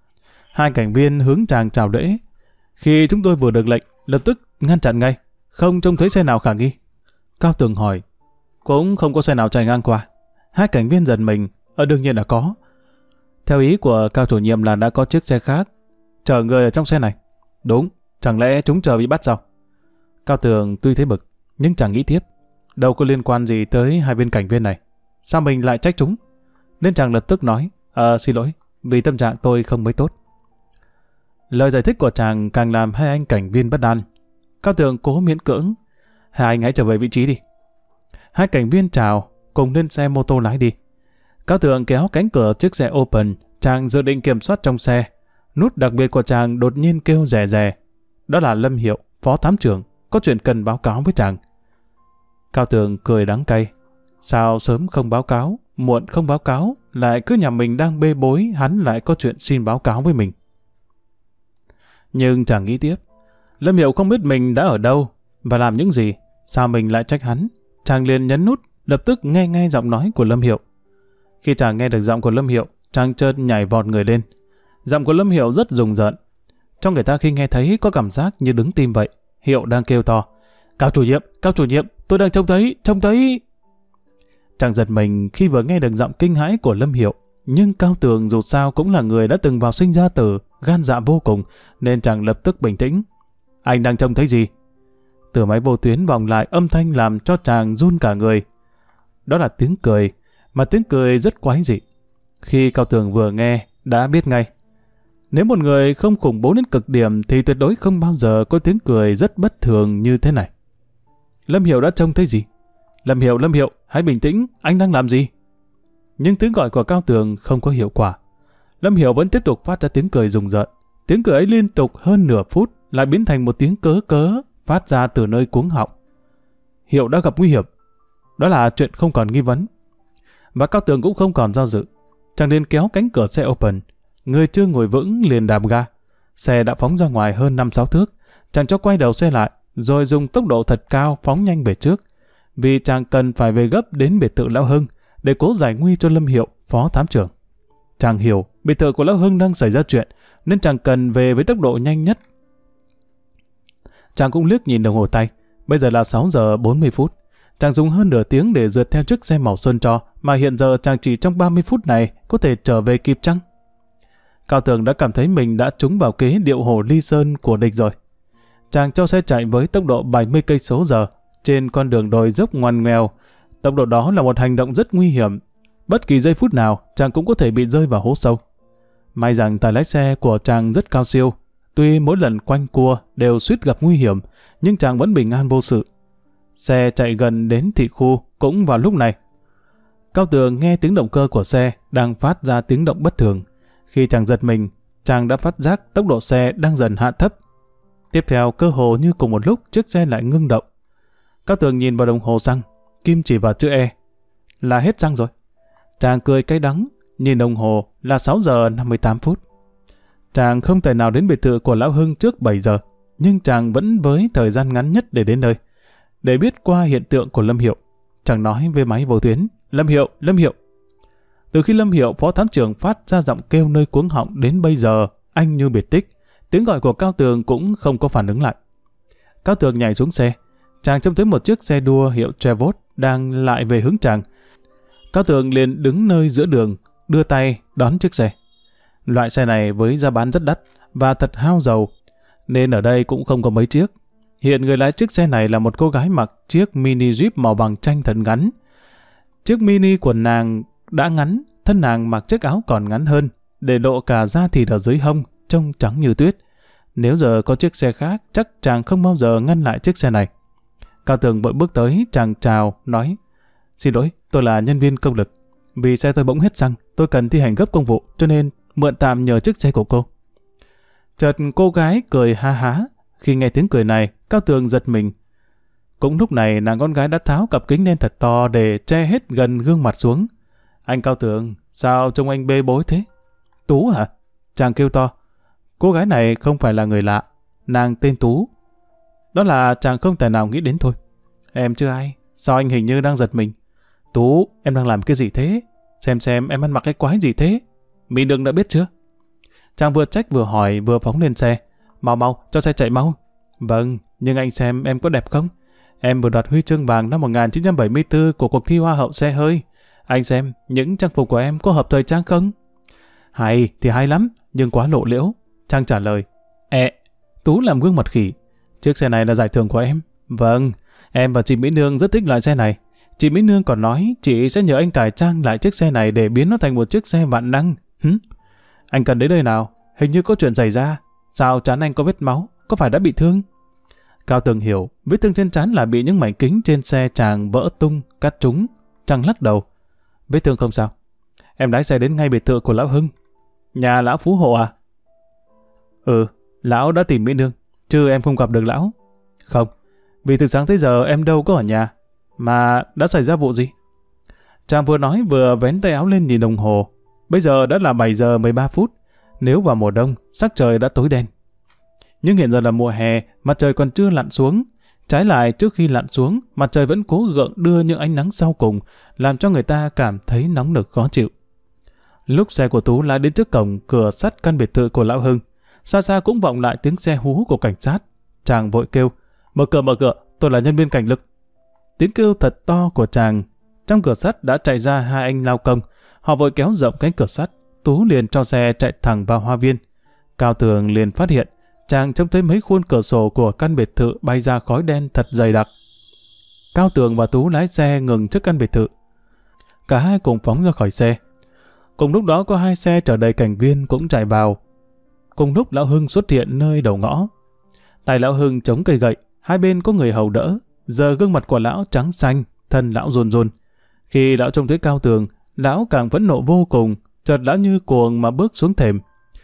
2 cảnh viên hướng chàng chào lễ. Khi chúng tôi vừa được lệnh, lập tức ngăn chặn ngay, không trông thấy xe nào khả nghi. Cao Tường hỏi, cũng không có xe nào chạy ngang qua. 2 cảnh viên giật mình, đương nhiên là có. Theo ý của Cao chủ nhiệm là đã có chiếc xe khác chở người ở trong xe này. Đúng, chẳng lẽ chúng chờ bị bắt sao? Cao Tường tuy thấy bực, nhưng chẳng nghĩ tiếp. Đâu có liên quan gì tới 2 viên cảnh viên này. Sao mình lại trách chúng? Nên chàng lập tức nói, xin lỗi, vì tâm trạng tôi không mấy tốt. Lời giải thích của chàng càng làm hai anh cảnh viên bất an. Cao Tường cố miễn cưỡng. Hai anh hãy trở về vị trí đi. Hai cảnh viên chào, cùng lên xe mô tô lái đi. Cao Tường kéo cánh cửa chiếc xe open, chàng dự định kiểm soát trong xe. Nút đặc biệt của chàng đột nhiên kêu rè rè. Đó là Lâm Hiệu, phó thám trưởng, có chuyện cần báo cáo với chàng. Cao Tường cười đắng cay. Sao sớm không báo cáo, muộn không báo cáo, lại cứ nhà mình đang bê bối, hắn lại có chuyện xin báo cáo với mình. Nhưng chàng nghĩ tiếp, Lâm Hiệu không biết mình đã ở đâu và làm những gì, sao mình lại trách hắn. Chàng liền nhấn nút, lập tức nghe ngay giọng nói của Lâm Hiệu. Khi chàng nghe được giọng của Lâm Hiệu, chàng chợt nhảy vọt người lên. Giọng của Lâm Hiệu rất rùng rợn. Trong người ta khi nghe thấy có cảm giác như đứng tim vậy. Hiệu đang kêu to. Cao chủ nhiệm, tôi đang trông thấy. Chàng giật mình khi vừa nghe được giọng kinh hãi của Lâm Hiệu. Nhưng Cao Tường dù sao cũng là người đã từng vào sinh ra tử, gan dạ vô cùng, nên chàng lập tức bình tĩnh. Anh đang trông thấy gì? Từ máy vô tuyến vọng lại âm thanh làm cho chàng run cả người. Đó là tiếng cười, mà tiếng cười rất quái dị. Khi Cao Tường vừa nghe, đã biết ngay. Nếu một người không khủng bố đến cực điểm thì tuyệt đối không bao giờ có tiếng cười rất bất thường như thế này. Lâm Hiệu đã trông thấy gì? Lâm Hiệu, hãy bình tĩnh, anh đang làm gì? Nhưng tiếng gọi của Cao Tường không có hiệu quả. Lâm Hiệu vẫn tiếp tục phát ra tiếng cười rùng rợn. Tiếng cười ấy liên tục hơn nửa phút lại biến thành một tiếng cớ cớ phát ra từ nơi cuống họng. Hiệu đã gặp nguy hiểm. Đó là chuyện không còn nghi vấn. Và Cao Tường cũng không còn do dự. Chàng liền kéo cánh cửa xe open. Người chưa ngồi vững liền đạp ga. Xe đã phóng ra ngoài hơn 5-6 thước. Chàng cho quay đầu xe lại, rồi dùng tốc độ thật cao phóng nhanh về trước. Vì chàng cần phải về gấp đến biệt thự Lão Hưng để cố giải nguy cho Lâm Hiệu, phó thám trưởng. Chàng hiểu biệt thự của Lão Hưng đang xảy ra chuyện, nên chàng cần về với tốc độ nhanh nhất. Chàng cũng liếc nhìn đồng hồ tay. Bây giờ là 6 giờ 40 phút. Chàng dùng hơn nửa tiếng để rượt theo chiếc xe màu sơn tro, mà hiện giờ chàng chỉ trong 30 phút này có thể trở về kịp chăng? Cao Tường đã cảm thấy mình đã trúng vào kế điệu hổ ly sơn của địch rồi. Chàng cho xe chạy với tốc độ 70 cây số giờ trên con đường đồi dốc ngoằn ngoèo. Tốc độ đó là một hành động rất nguy hiểm. Bất kỳ giây phút nào chàng cũng có thể bị rơi vào hố sâu. May rằng tài lái xe của chàng rất cao siêu. Tuy mỗi lần quanh cua đều suýt gặp nguy hiểm, nhưng chàng vẫn bình an vô sự. Xe chạy gần đến thị khu cũng vào lúc này. Cao Tường nghe tiếng động cơ của xe đang phát ra tiếng động bất thường. Khi chàng giật mình, chàng đã phát giác tốc độ xe đang dần hạ thấp. Tiếp theo, cơ hồ như cùng một lúc chiếc xe lại ngưng động. Cao Tường nhìn vào đồng hồ xăng, kim chỉ vào chữ E. Là hết xăng rồi. Chàng cười cay đắng, nhìn đồng hồ là 6 giờ 58 phút. Chàng không thể nào đến biệt thự của Lão Hưng trước 7 giờ, nhưng chàng vẫn với thời gian ngắn nhất để đến nơi. Để biết qua hiện tượng của Lâm Hiệu, chàng nói với máy vô tuyến, Lâm Hiệu. Từ khi Lâm Hiệu, phó thám trưởng phát ra giọng kêu nơi cuống họng đến bây giờ, anh như biệt tích. Tiếng gọi của Cao Tường cũng không có phản ứng lại. Cao Tường nhảy xuống xe. Chàng trông thấy một chiếc xe đua hiệu Trevot đang lại về hướng chàng. Cao Tường liền đứng nơi giữa đường, đưa tay đón chiếc xe. Loại xe này với giá bán rất đắt và thật hao dầu, nên ở đây cũng không có mấy chiếc. Hiện người lái chiếc xe này là một cô gái mặc chiếc mini Jeep màu bằng chanh thật ngắn. Chiếc mini của nàng đã ngắn, thân nàng mặc chiếc áo còn ngắn hơn, để lộ cả da thịt ở dưới hông, trông trắng như tuyết. Nếu giờ có chiếc xe khác, chắc chàng không bao giờ ngăn lại chiếc xe này. Cao Tường vội bước tới, chàng chào, nói: Xin lỗi, tôi là nhân viên công lực. Vì xe tôi bỗng hết xăng, tôi cần thi hành gấp công vụ, cho nên mượn tạm nhờ chiếc xe của cô. Chợt cô gái cười ha há. Khi nghe tiếng cười này, Cao Tường giật mình. Cũng lúc này, nàng con gái đã tháo cặp kính lên thật to để che hết gần gương mặt xuống. Anh Cao Tường, sao trông anh bê bối thế? Tú hả? Chàng kêu to. Cô gái này không phải là người lạ. Nàng tên Tú. Đó là chàng không thể nào nghĩ đến thôi. Em chưa ai. Sao anh hình như đang giật mình? Tú, em đang làm cái gì thế? Xem em ăn mặc cái quái gì thế? Mỹ Đừng đã biết chưa? Chàng vừa trách vừa hỏi vừa phóng lên xe. Mau, cho xe chạy mau. Vâng, nhưng anh xem em có đẹp không? Em vừa đoạt huy chương vàng năm 1974 của cuộc thi Hoa hậu xe hơi. Anh xem, những trang phục của em có hợp thời trang không? Hay thì hay lắm, nhưng quá lộ liễu. Chàng trả lời. Tú làm gương mặt khỉ. Chiếc xe này là giải thưởng của em. Vâng, em và chị Mỹ Nương rất thích loại xe này. Chị Mỹ Nương còn nói chị sẽ nhờ anh cải trang lại chiếc xe này để biến nó thành một chiếc xe vạn năng. Anh cần đến nơi nào? Hình như có chuyện xảy ra. Sao trán anh có vết máu? Có phải đã bị thương? Cao Tường hiểu, vết thương trên trán là bị những mảnh kính trên xe Tràng vỡ tung, cắt trúng. Tràng lắc đầu. Vết thương không sao. Em lái xe đến ngay biệt thự của lão Hưng. Nhà lão Phú Hộ à? Ừ, lão đã tìm Mỹ Nương, chứ em không gặp được lão. Không, vì từ sáng tới giờ em đâu có ở nhà. Mà đã xảy ra vụ gì? Tràng vừa nói vừa vén tay áo lên nhìn đồng hồ. Bây giờ đã là 7 giờ 13 phút. Nếu vào mùa đông, sắc trời đã tối đen. Nhưng hiện giờ là mùa hè, mặt trời còn chưa lặn xuống. Trái lại, trước khi lặn xuống, mặt trời vẫn cố gượng đưa những ánh nắng sau cùng, làm cho người ta cảm thấy nóng nực khó chịu. Lúc xe của Tú lái đến trước cổng cửa sắt căn biệt thự của lão Hưng, xa xa cũng vọng lại tiếng xe hú của cảnh sát. Chàng vội kêu, mở cửa, tôi là nhân viên cảnh lực. Tiếng kêu thật to của chàng. Trong cửa sắt đã chạy ra hai anh lao công. Họ vội kéo rộng cánh cửa sắt. Tú liền cho xe chạy thẳng vào hoa viên. Cao Tường liền phát hiện, chàng trông thấy mấy khuôn cửa sổ của căn biệt thự bay ra khói đen thật dày đặc. Cao Tường và Tú lái xe ngừng trước căn biệt thự. Cả hai cùng phóng ra khỏi xe. Cùng lúc đó có hai xe chở đầy cảnh viên cũng chạy vào. Cùng lúc lão Hưng xuất hiện nơi đầu ngõ. Tay lão Hưng chống cây gậy, hai bên có người hầu đỡ. Giờ gương mặt của lão trắng xanh, thân lão run run. Khi lão trông thấy Cao Tường, lão càng phẫn nộ vô cùng, chợt lão như cuồng mà bước xuống thềm.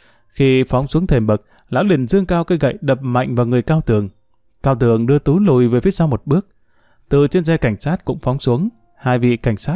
Khi phóng xuống thềm bậc, lão liền giương cao cây gậy đập mạnh vào người Cao Tường. Cao Tường đưa Tú lùi về phía sau một bước. Từ trên xe cảnh sát cũng phóng xuống, hai vị cảnh sát.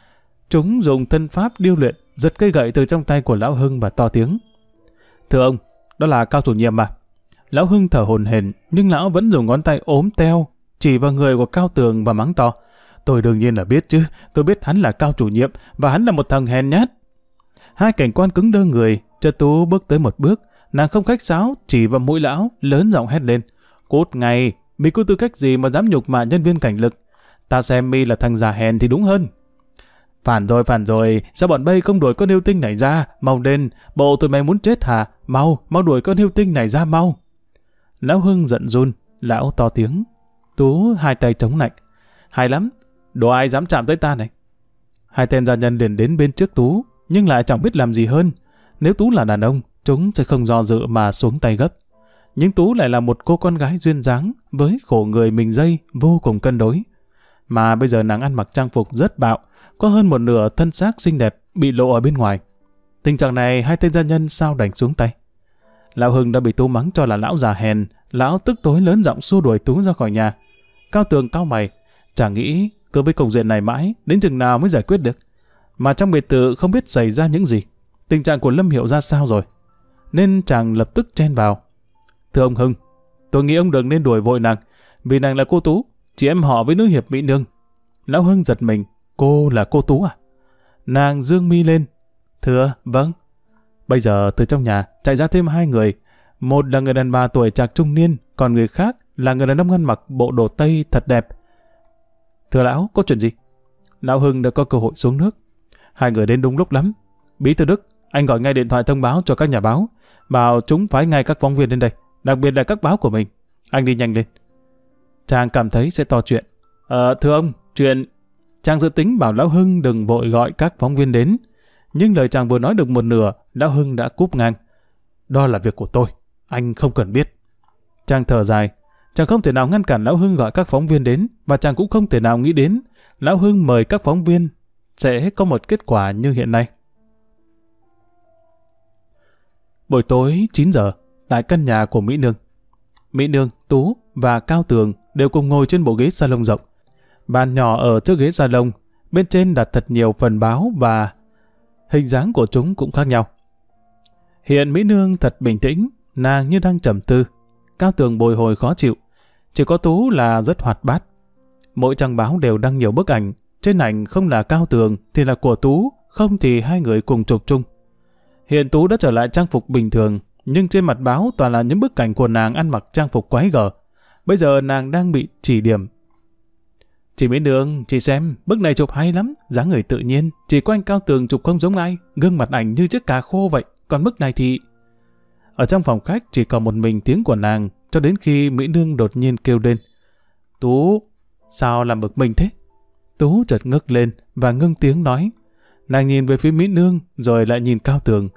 Chúng dùng thân pháp điêu luyện, giật cây gậy từ trong tay của lão Hưng và to tiếng. Thưa ông, đó là Cao chủ nhiệm mà. Lão Hưng thở hổn hển, nhưng lão vẫn dùng ngón tay ốm teo chỉ vào người của Cao Tường và mắng to. Tôi đương nhiên là biết chứ, tôi biết hắn là Cao chủ nhiệm và hắn là một thằng hèn nhát. Hai cảnh quan cứng đơ người, chợt Tú bước tới một bước, nàng không khách sáo chỉ vào mũi lão, lớn giọng hét lên. Cút ngay, mi có tư cách gì mà dám nhục mạ nhân viên cảnh lực? Ta xem mi là thằng già hèn thì đúng hơn. Phản rồi, sao bọn bay không đuổi con yêu tinh này ra, mau lên, bộ tụi mày muốn chết hả? Mau đuổi con yêu tinh này ra mau. Lão Hưng giận run, lão to tiếng. Tú hai tay chống lạnh. Hay lắm, đồ ai dám chạm tới ta này? Hai tên gia nhân liền đến bên trước Tú, nhưng lại chẳng biết làm gì hơn. Nếu Tú là đàn ông, chúng sẽ không do dự mà xuống tay gấp. Nhưng Tú lại là một cô con gái duyên dáng, với khổ người mình dây vô cùng cân đối. Mà bây giờ nàng ăn mặc trang phục rất bạo, có hơn một nửa thân xác xinh đẹp bị lộ ở bên ngoài. Tình trạng này hai tên gia nhân sao đành xuống tay. Lão Hưng đã bị Tú mắng cho là lão già hèn, lão tức tối lớn giọng xua đuổi Tú ra khỏi nhà. Cao Tường cau mày, chàng nghĩ cứ với cục diện này mãi, đến chừng nào mới giải quyết được. Mà trong biệt thự không biết xảy ra những gì, tình trạng của Lâm Hiệu ra sao rồi. Nên chàng lập tức chen vào. Thưa ông Hưng, tôi nghĩ ông đừng nên đuổi vội nàng, vì nàng là cô Tú, chị em họ với nữ hiệp Mỹ Nương. Lão Hưng giật mình, cô là cô Tú à? Nàng dương mi lên. Thưa, vâng. Bây giờ từ trong nhà chạy ra thêm hai người. Một là người đàn bà tuổi trạc trung niên, còn người khác là người đàn ông ăn mặc bộ đồ Tây thật đẹp. Thưa lão, có chuyện gì? Lão Hưng đã có cơ hội xuống nước. Hai người đến đúng lúc lắm. Bí thư Đức, anh gọi ngay điện thoại thông báo cho các nhà báo, bảo chúng phái ngay các phóng viên đến đây, đặc biệt là các báo của mình. Anh đi nhanh lên. Chàng cảm thấy sẽ to chuyện. Thưa ông, chuyện... Chàng dự tính bảo Lão Hưng đừng vội gọi các phóng viên đến. Nhưng lời chàng vừa nói được một nửa, Lão Hưng đã cúp ngang. Đó là việc của tôi, anh không cần biết. Chàng thở dài. Chàng không thể nào ngăn cản Lão Hưng gọi các phóng viên đến, và chàng cũng không thể nào nghĩ đến Lão Hưng mời các phóng viên sẽ có một kết quả như hiện nay. Buổi tối 9 giờ, tại căn nhà của Mỹ Nương. Mỹ Nương, Tú và Cao Tường đều cùng ngồi trên bộ ghế salon rộng. Bàn nhỏ ở trước ghế salon, bên trên đặt thật nhiều phần báo và hình dáng của chúng cũng khác nhau. Hiện Mỹ Nương thật bình tĩnh, nàng như đang trầm tư. Cao Tường bồi hồi khó chịu, chỉ có Tú là rất hoạt bát. Mỗi trang báo đều đăng nhiều bức ảnh, trên ảnh không là Cao Tường thì là của Tú, không thì hai người cùng chụp chung. Hiện Tú đã trở lại trang phục bình thường, nhưng trên mặt báo toàn là những bức ảnh của nàng ăn mặc trang phục quái gở. Bây giờ nàng đang bị chỉ điểm. Chị Mỹ Nương, chị xem, bức này chụp hay lắm, dáng người tự nhiên, chỉ có anh Cao Tường chụp không giống ai, gương mặt ảnh như chiếc cà khô vậy, còn bức này thì... Ở trong phòng khách chỉ còn một mình tiếng của nàng, cho đến khi Mỹ Nương đột nhiên kêu lên. Tú, sao làm bực mình thế? Tú chợt ngước lên và ngưng tiếng nói. Nàng nhìn về phía Mỹ Nương rồi lại nhìn Cao Tường.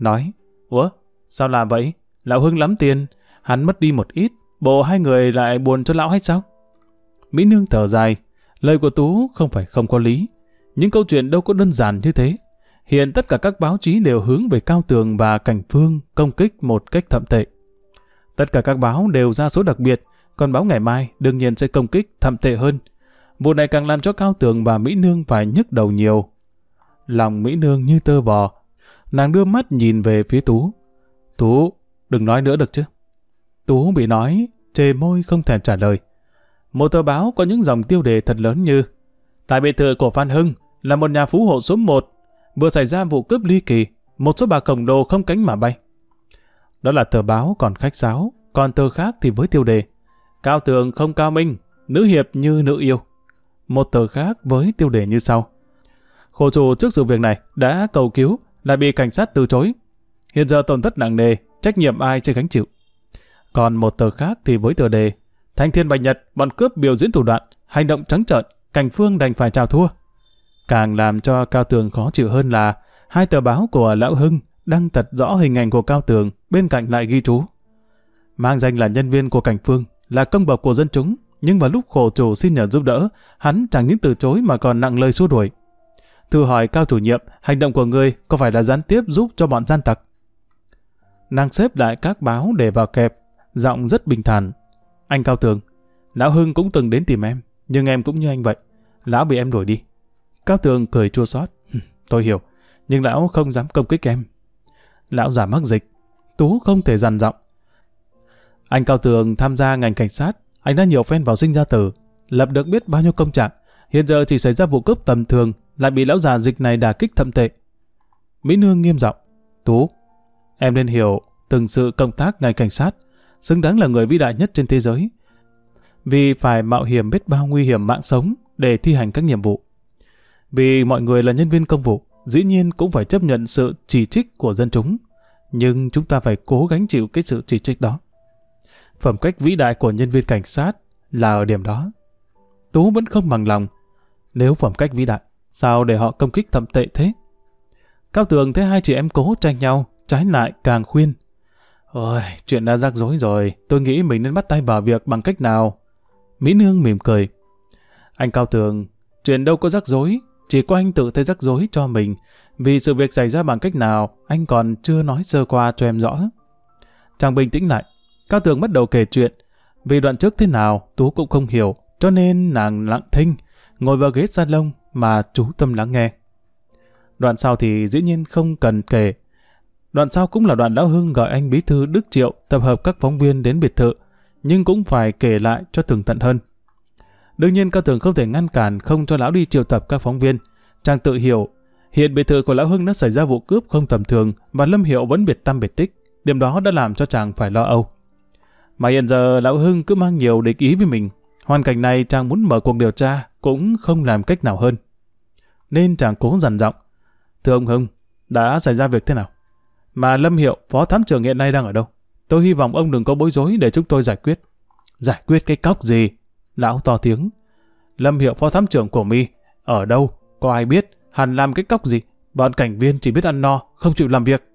nói: Ủa, sao làm vậy? Lão Hưng lắm tiền, hắn mất đi một ít, bộ hai người lại buồn cho lão hay sao? Mỹ Nương thở dài, lời của Tú không phải không có lý, những câu chuyện đâu có đơn giản như thế. Hiện tất cả các báo chí đều hướng về Cao Tường và Cảnh Phương công kích một cách thậm tệ. Tất cả các báo đều ra số đặc biệt, còn báo Ngày Mai đương nhiên sẽ công kích thậm tệ hơn. Vụ này càng làm cho Cao Tường và Mỹ Nương phải nhức đầu nhiều. Lòng Mỹ Nương như tơ vò, nàng đưa mắt nhìn về phía Tú. Tú, đừng nói nữa được chứ? Tú bị nói, chề môi không thèm trả lời. Một tờ báo có những dòng tiêu đề thật lớn như: tại biệt thự của Phan Hưng là một nhà phú hộ số 1, vừa xảy ra vụ cướp ly kỳ, một số bà khổng lồ không cánh mà bay. Đó là tờ báo còn khách sáo, còn tờ khác thì với tiêu đề: Cao Tường không cao minh, nữ hiệp như nữ yêu. Một tờ khác với tiêu đề như sau: khổ chủ trước sự việc này đã cầu cứu, lại bị cảnh sát từ chối. Hiện giờ tổn thất nặng nề, trách nhiệm ai sẽ gánh chịu. Còn một tờ khác thì với tờ đề: Thanh Thiên Bạch Nhật, bọn cướp biểu diễn thủ đoạn, hành động trắng trợn, Cảnh Phương đành phải chào thua. Càng làm cho Cao Tường khó chịu hơn là hai tờ báo của Lão Hưng đăng thật rõ hình ảnh của Cao Tường, bên cạnh lại ghi chú: mang danh là nhân viên của Cảnh Phương, là công bộc của dân chúng, nhưng vào lúc khổ chủ xin nhờ giúp đỡ, hắn chẳng những từ chối mà còn nặng lời xua đuổi. Thử hỏi Cao chủ nhiệm, hành động của ngươi có phải là gián tiếp giúp cho bọn gian tặc? Nàng xếp lại các báo để vào kẹp, giọng rất bình thản: anh Cao Tường, Lão Hưng cũng từng đến tìm em, nhưng em cũng như anh vậy, lão bị em đuổi đi. Cao Tường cười chua xót: tôi hiểu, nhưng lão không dám công kích em. Lão giả mắc dịch. Tú không thể dằn giọng: anh Cao Tường tham gia ngành cảnh sát, anh đã nhiều phen vào sinh ra tử, lập được biết bao nhiêu công trạng, hiện giờ chỉ xảy ra vụ cướp tầm thường, lại bị lão già dịch này đả kích thậm tệ. Mỹ Nương nghiêm giọng: Tú, em nên hiểu từng sự công tác ngành cảnh sát, xứng đáng là người vĩ đại nhất trên thế giới, vì phải mạo hiểm biết bao nguy hiểm mạng sống để thi hành các nhiệm vụ. Vì mọi người là nhân viên công vụ, dĩ nhiên cũng phải chấp nhận sự chỉ trích của dân chúng, nhưng chúng ta phải cố gắng chịu cái sự chỉ trích đó. Phẩm cách vĩ đại của nhân viên cảnh sát là ở điểm đó. Tú vẫn không bằng lòng. Nếu phẩm cách vĩ đại, sao để họ công kích thậm tệ thế? Cao Tường thấy hai chị em cố tranh nhau, trái lại càng khuyên: ôi, chuyện đã rắc rối rồi, tôi nghĩ mình nên bắt tay vào việc bằng cách nào. Mỹ Nương mỉm cười: anh Cao Tường, chuyện đâu có rắc rối, chỉ có anh tự thấy rắc rối cho mình, vì sự việc xảy ra bằng cách nào anh còn chưa nói sơ qua cho em rõ. Chàng bình tĩnh lại, Cao Tường bắt đầu kể chuyện. Vì đoạn trước thế nào Tú cũng không hiểu, cho nên nàng lặng thinh, ngồi vào ghế salon mà chú tâm lắng nghe. Đoạn sau thì dĩ nhiên không cần kể. Đoạn sau cũng là đoạn Lão Hưng gọi anh bí thư Đức Triệu tập hợp các phóng viên đến biệt thự, nhưng cũng phải kể lại cho tường tận hơn. Đương nhiên Cao Tường không thể ngăn cản không cho lão đi triệu tập các phóng viên. Chàng tự hiểu, hiện biệt thự của Lão Hưng đã xảy ra vụ cướp không tầm thường và Lâm Hiệu vẫn biệt tăm biệt tích. Điểm đó đã làm cho chàng phải lo âu. Mà hiện giờ Lão Hưng cứ mang nhiều địch ý với mình. Hoàn cảnh này chàng muốn mở cuộc điều tra cũng không làm cách nào hơn. Nên chàng cố dằn giọng: thưa ông Hưng, đã xảy ra việc thế nào? Mà Lâm Hiệu, phó thám trưởng hiện nay đang ở đâu? Tôi hy vọng ông đừng có bối rối để chúng tôi giải quyết. Giải quyết cái cóc gì? Lão to tiếng: Lâm Hiệu phó thám trưởng của mi ở đâu? Có ai biết? Hẳn làm cái cóc gì? Bọn cảnh viên chỉ biết ăn no, không chịu làm việc.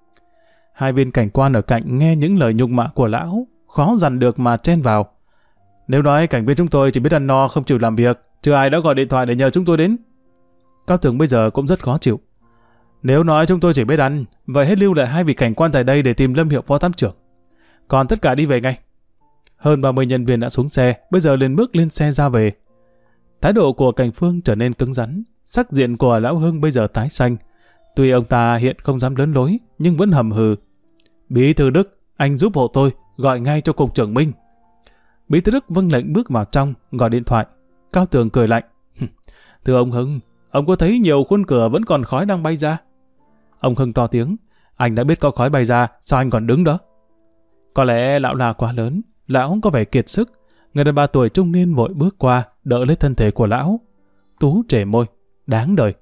Hai viên cảnh quan ở cạnh nghe những lời nhục mạ của lão, khó dằn được mà chen vào: nếu nói cảnh viên chúng tôi chỉ biết ăn no, không chịu làm việc, chưa ai đã gọi điện thoại để nhờ chúng tôi đến. Cao Tường bây giờ cũng rất khó chịu. Nếu nói chúng tôi chỉ biết ăn, vậy hết lưu lại hai vị cảnh quan tại đây để tìm Lâm Hiệu phó thám trưởng. Còn tất cả đi về ngay. Hơn 30 nhân viên đã xuống xe, bây giờ liền bước lên xe ra về. Thái độ của Cảnh Phương trở nên cứng rắn, sắc diện của Lão Hưng bây giờ tái xanh. Tuy ông ta hiện không dám lớn lối, nhưng vẫn hầm hừ: Bí thư Đức, anh giúp hộ tôi, gọi ngay cho cục trưởng Minh. Bí thư Đức vâng lệnh bước vào trong, gọi điện thoại. Cao Tường cười lạnh: thưa ông Hưng, ông có thấy nhiều khuôn cửa vẫn còn khói đang bay ra? Ông Hưng to tiếng: anh đã biết có khói bay ra, sao anh còn đứng đó? Có lẽ lão là quá lớn, lão có vẻ kiệt sức. Người đàn bà tuổi trung niên vội bước qua, đỡ lấy thân thể của lão. Tú trề môi: đáng đời.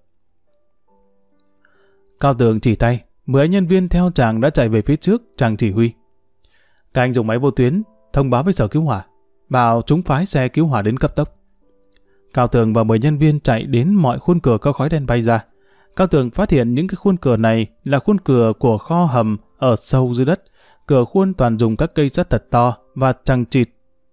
Cao Tường chỉ tay, 10 nhân viên theo chàng đã chạy về phía trước, chàng chỉ huy: các anh dùng máy vô tuyến, thông báo với sở cứu hỏa, bảo chúng phái xe cứu hỏa đến cấp tốc. Cao Tường và 10 nhân viên chạy đến mọi khuôn cửa có khói đen bay ra. Cao Tường phát hiện những cái khuôn cửa này là khuôn cửa của kho hầm ở sâu dưới đất. Cửa khuôn toàn dùng các cây sắt thật to và chằng chịt,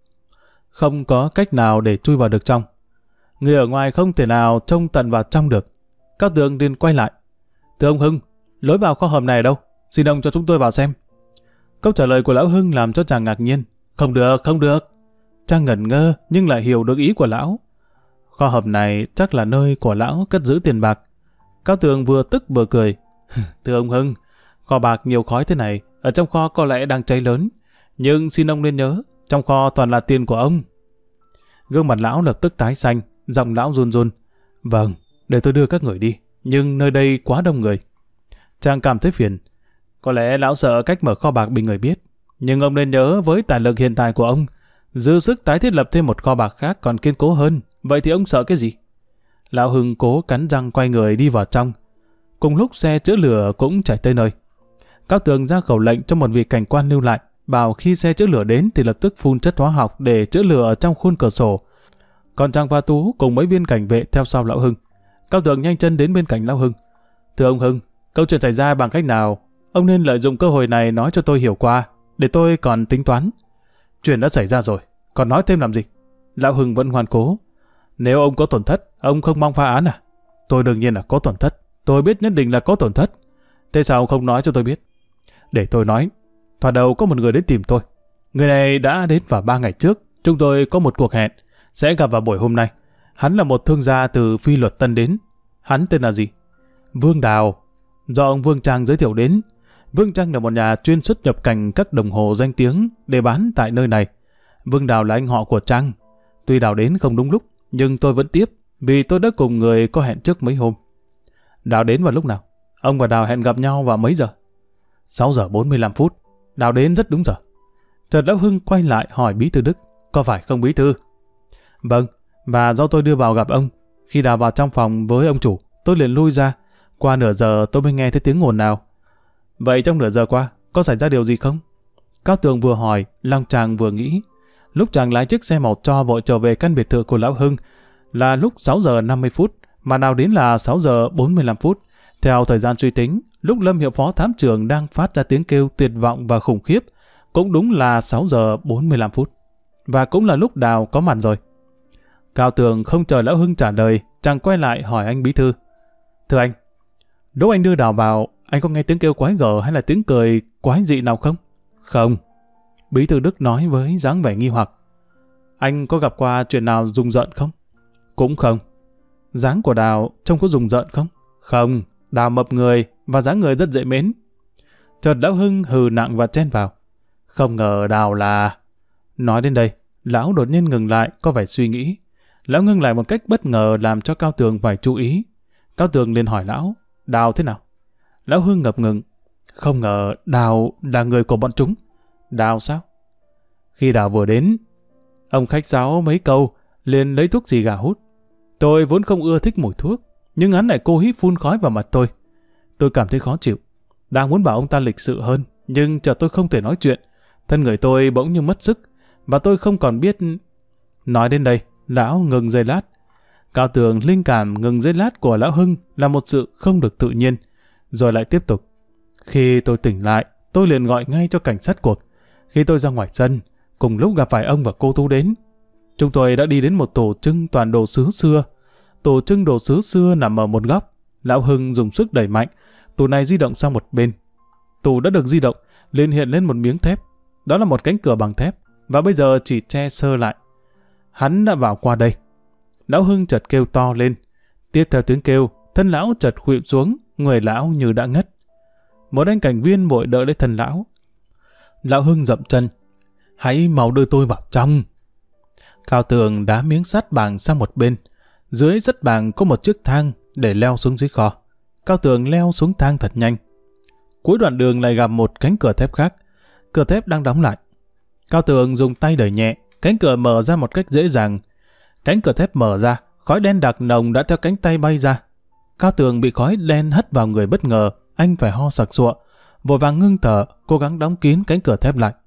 không có cách nào để chui vào được trong. Người ở ngoài không thể nào trông tận vào trong được. Cao Tường liền quay lại. Thưa ông Hưng, lối vào kho hầm này ở đâu? Xin ông cho chúng tôi vào xem. Câu trả lời của lão Hưng làm cho chàng ngạc nhiên. Không được, không được. Chàng ngẩn ngơ nhưng lại hiểu được ý của lão. Kho hầm này chắc là nơi của lão cất giữ tiền bạc. Cao Tường vừa tức vừa cười. Thưa ông Hưng, kho bạc nhiều khói thế này, ở trong kho có lẽ đang cháy lớn. Nhưng xin ông nên nhớ, trong kho toàn là tiền của ông. Gương mặt lão lập tức tái xanh, giọng lão run run. Vâng, để tôi đưa các người đi, nhưng nơi đây quá đông người. Chàng cảm thấy phiền. Có lẽ lão sợ cách mở kho bạc bị người biết. Nhưng ông nên nhớ với tài lực hiện tại của ông, dư sức tái thiết lập thêm một kho bạc khác còn kiên cố hơn. Vậy thì ông sợ cái gì? Lão Hưng cố cắn răng quay người đi vào trong. Cùng lúc xe chữa lửa cũng chạy tới nơi. Cao Tường ra khẩu lệnh cho một vị cảnh quan lưu lại, bảo khi xe chữa lửa đến thì lập tức phun chất hóa học để chữa lửa ở trong khuôn cửa sổ. Còn Trang và Tú cùng mấy viên cảnh vệ theo sau lão Hưng. Cao Tường nhanh chân đến bên cạnh lão Hưng. Thưa ông Hưng, câu chuyện xảy ra bằng cách nào? Ông nên lợi dụng cơ hội này nói cho tôi hiểu qua, để tôi còn tính toán. Chuyện đã xảy ra rồi, còn nói thêm làm gì? Lão Hưng vẫn ngoan cố. Nếu ông có tổn thất, ông không mong phá án à? Tôi đương nhiên là có tổn thất. Tôi biết nhất định là có tổn thất. Thế sao ông không nói cho tôi biết? Để tôi nói. Thoạt đầu có một người đến tìm tôi. Người này đã đến vào 3 ngày trước. Chúng tôi có một cuộc hẹn sẽ gặp vào buổi hôm nay. Hắn là một thương gia từ Phi Luật Tân đến. Hắn tên là gì? Vương Đào. Do ông Vương Trang giới thiệu đến. Vương Trang là một nhà chuyên xuất nhập cảnh các đồng hồ danh tiếng để bán tại nơi này. Vương Đào là anh họ của Trang. Tuy Đào đến không đúng lúc, nhưng tôi vẫn tiếp, vì tôi đã cùng người có hẹn trước mấy hôm. Đào đến vào lúc nào? Ông và Đào hẹn gặp nhau vào mấy giờ? 6 giờ 45 phút. Đào đến rất đúng giờ. Chợt lão Hưng quay lại hỏi Bí thư Đức. Có phải không Bí thư? Vâng, và do tôi đưa vào gặp ông. Khi Đào vào trong phòng với ông chủ, tôi liền lui ra. Qua nửa giờ tôi mới nghe thấy tiếng ồn nào. Vậy trong nửa giờ qua, có xảy ra điều gì không? Cao Tường vừa hỏi, lòng chàng vừa nghĩ. Lúc chàng lái chiếc xe màu tro vội trở về căn biệt thự của lão Hưng là lúc 6 giờ 50 phút, mà Đào đến là 6 giờ 45 phút. Theo thời gian suy tính, lúc Lâm Hiệu Phó Thám Trưởng đang phát ra tiếng kêu tuyệt vọng và khủng khiếp, cũng đúng là 6 giờ 45 phút. Và cũng là lúc Đào có mặt rồi. Cao Tường không chờ lão Hưng trả lời, chàng quay lại hỏi anh bí thư. Thưa anh, lúc anh đưa Đào vào, anh có nghe tiếng kêu quái gở hay là tiếng cười quái dị nào không? Không. Bí thư Đức nói với dáng vẻ nghi hoặc. Anh có gặp qua chuyện nào rùng rợn không? Cũng không. Dáng của Đào trông có rùng rợn không? Không. Đào mập người và dáng người rất dễ mến. Chợt lão Hưng hừ nặng và chen vào. Không ngờ Đào là... Nói đến đây, lão đột nhiên ngừng lại, có vẻ suy nghĩ. Lão ngưng lại một cách bất ngờ làm cho Cao Tường phải chú ý. Cao Tường liền hỏi lão, Đào thế nào? Lão Hưng ngập ngừng. Không ngờ Đào là người của bọn chúng. Đào sao? Khi Đào vừa đến, ông khách sáo mấy câu, liền lấy thuốc xì gà hút. Tôi vốn không ưa thích mùi thuốc, nhưng hắn lại cố ý phun khói vào mặt tôi. Tôi cảm thấy khó chịu. Đang muốn bảo ông ta lịch sự hơn, nhưng chợt tôi không thể nói chuyện. Thân người tôi bỗng như mất sức, và tôi không còn biết... Nói đến đây, lão ngừng giây lát. Cao Tường linh cảm ngừng giây lát của lão Hưng là một sự không được tự nhiên, rồi lại tiếp tục. Khi tôi tỉnh lại, tôi liền gọi ngay cho cảnh sát cuộc. Khi tôi ra ngoài sân, cùng lúc gặp phải ông và cô Tú đến. Chúng tôi đã đi đến một tổ trưng toàn đồ sứ xưa. Tổ trưng đồ sứ xưa nằm ở một góc. Lão Hưng dùng sức đẩy mạnh. Tủ này di động sang một bên. Tủ đã được di động, liền hiện lên một miếng thép. Đó là một cánh cửa bằng thép, và bây giờ chỉ che sơ lại. Hắn đã vào qua đây. Lão Hưng chợt kêu to lên. Tiếp theo tiếng kêu, thân lão chợt khuỵu xuống, người lão như đã ngất. Một anh cảnh viên vội đỡ lấy thân lão. Lão Hưng dậm chân. Hãy mau đưa tôi vào trong. Cao Tường đá miếng sắt bàng sang một bên. Dưới sắt bàng có một chiếc thang để leo xuống dưới kho. Cao Tường leo xuống thang thật nhanh. Cuối đoạn đường lại gặp một cánh cửa thép khác. Cửa thép đang đóng lại. Cao Tường dùng tay đẩy nhẹ, cánh cửa mở ra một cách dễ dàng. Cánh cửa thép mở ra, khói đen đặc nồng đã theo cánh tay bay ra. Cao Tường bị khói đen hất vào người bất ngờ, anh phải ho sặc sụa, vội vàng ngưng thở, cố gắng đóng kín cánh cửa thép lại.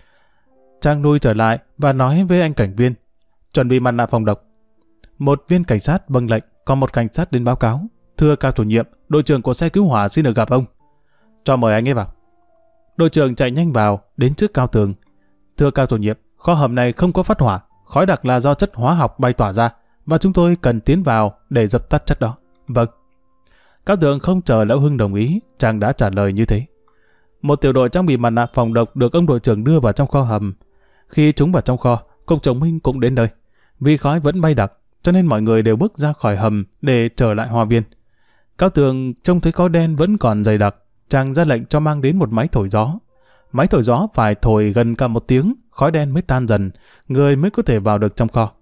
Trang lui trở lại và nói với anh cảnh viên, chuẩn bị mặt nạ phòng độc. Một viên cảnh sát vâng lệnh, còn một cảnh sát đến báo cáo. Thưa Cao chủ nhiệm, đội trưởng của xe cứu hỏa xin được gặp ông. Cho mời anh ấy vào. Đội trưởng chạy nhanh vào, đến trước Cao Tường. Thưa Cao chủ nhiệm, kho hầm này không có phát hỏa, khói đặc là do chất hóa học bay tỏa ra, và chúng tôi cần tiến vào để dập tắt chất đó. Vâng. Cao Tường không chờ Lão Hưng đồng ý, chàng đã trả lời như thế. Một tiểu đội trang bị mặt nạ phòng độc được ông đội trưởng đưa vào trong kho hầm. Khi chúng vào trong kho, Cục trưởng Minh cũng đến nơi. Vì khói vẫn bay đặc, cho nên mọi người đều bước ra khỏi hầm để trở lại hoa viên. Cao Tường trông thấy khói đen vẫn còn dày đặc, chàng ra lệnh cho mang đến một máy thổi gió. Máy thổi gió phải thổi gần cả 1 tiếng, khói đen mới tan dần, người mới có thể vào được trong kho.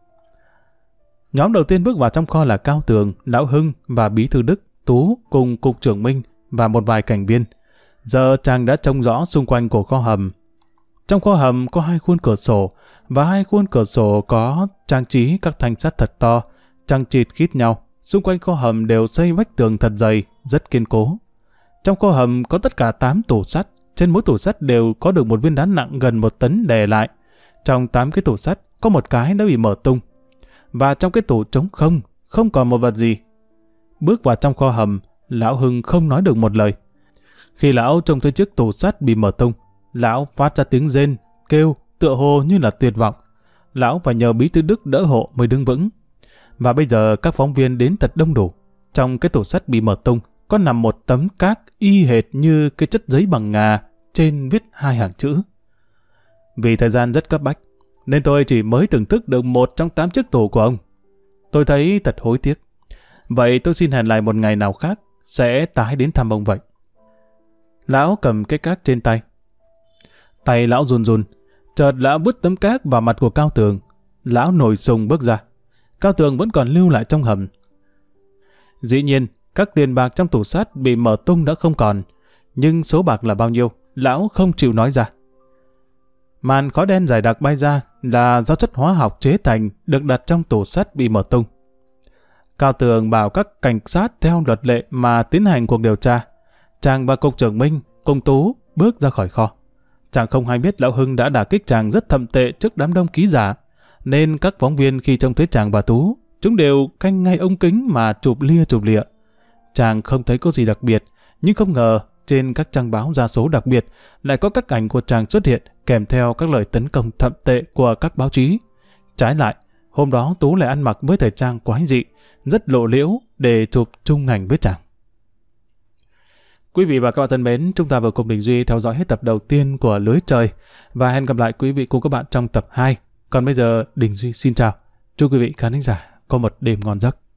Nhóm đầu tiên bước vào trong kho là Cao Tường, Lão Hưng và Bí thư Đức, Tú cùng Cục trưởng Minh và một vài cảnh viên. Giờ chàng đã trông rõ xung quanh của kho hầm. Trong kho hầm có 2 khuôn cửa sổ, và 2 khuôn cửa sổ có trang trí các thanh sắt thật to, chằng chịt khít nhau. Xung quanh kho hầm đều xây vách tường thật dày, rất kiên cố. Trong kho hầm có tất cả 8 tủ sắt, trên mỗi tủ sắt đều có được một viên đá nặng gần 1 tấn đè lại. Trong 8 cái tủ sắt có một cái đã bị mở tung, và trong cái tủ trống không, không còn một vật gì. Bước vào trong kho hầm, Lão Hưng không nói được một lời. Khi lão trông thấy chiếc tủ sắt bị mở tung, lão phát ra tiếng rên, kêu tựa hồ như là tuyệt vọng. Lão phải nhờ Bí thư Đức đỡ hộ mới đứng vững. Và bây giờ các phóng viên đến thật đông đủ. Trong cái tủ sắt bị mở tung có nằm một tấm cát y hệt như cái chất giấy bằng ngà, trên viết 2 hàng chữ. Vì thời gian rất cấp bách, nên tôi chỉ mới thưởng thức được 1 trong 8 chiếc tủ của ông. Tôi thấy thật hối tiếc. Vậy tôi xin hẹn lại một ngày nào khác, sẽ tái đến thăm ông vậy. Lão cầm cái cát trên tay. Tay lão run run, chợt lão vứt tấm cát vào mặt của Cao Tường. Lão nổi sùng bước ra. Cao Tường vẫn còn lưu lại trong hầm. Dĩ nhiên, các tiền bạc trong tủ sắt bị mở tung đã không còn, nhưng số bạc là bao nhiêu, lão không chịu nói ra. Màn khói đen dày đặc bay ra là do chất hóa học chế thành được đặt trong tủ sắt bị mở tung. Cao Tường bảo các cảnh sát theo luật lệ mà tiến hành cuộc điều tra. Chàng và Cục trưởng Minh cùng Tú bước ra khỏi kho. Chàng không hay biết Lão Hưng đã đả kích chàng rất thậm tệ trước đám đông ký giả, nên các phóng viên khi trông thấy chàng và Tú, chúng đều canh ngay ống kính mà chụp lia chụp lịa. Chàng không thấy có gì đặc biệt, nhưng không ngờ trên các trang báo ra số đặc biệt lại có các ảnh của chàng xuất hiện kèm theo các lời tấn công thậm tệ của các báo chí. Trái lại, hôm đó Tú lại ăn mặc với thời trang quái dị, rất lộ liễu để chụp chung ảnh với chàng. Quý vị và các bạn thân mến, chúng ta vừa cùng Đình Duy theo dõi hết tập đầu tiên của Lưới Trời và hẹn gặp lại quý vị cùng các bạn trong tập 2. Còn bây giờ Đình Duy xin chào. Chúc quý vị khán thính giả có một đêm ngon giấc.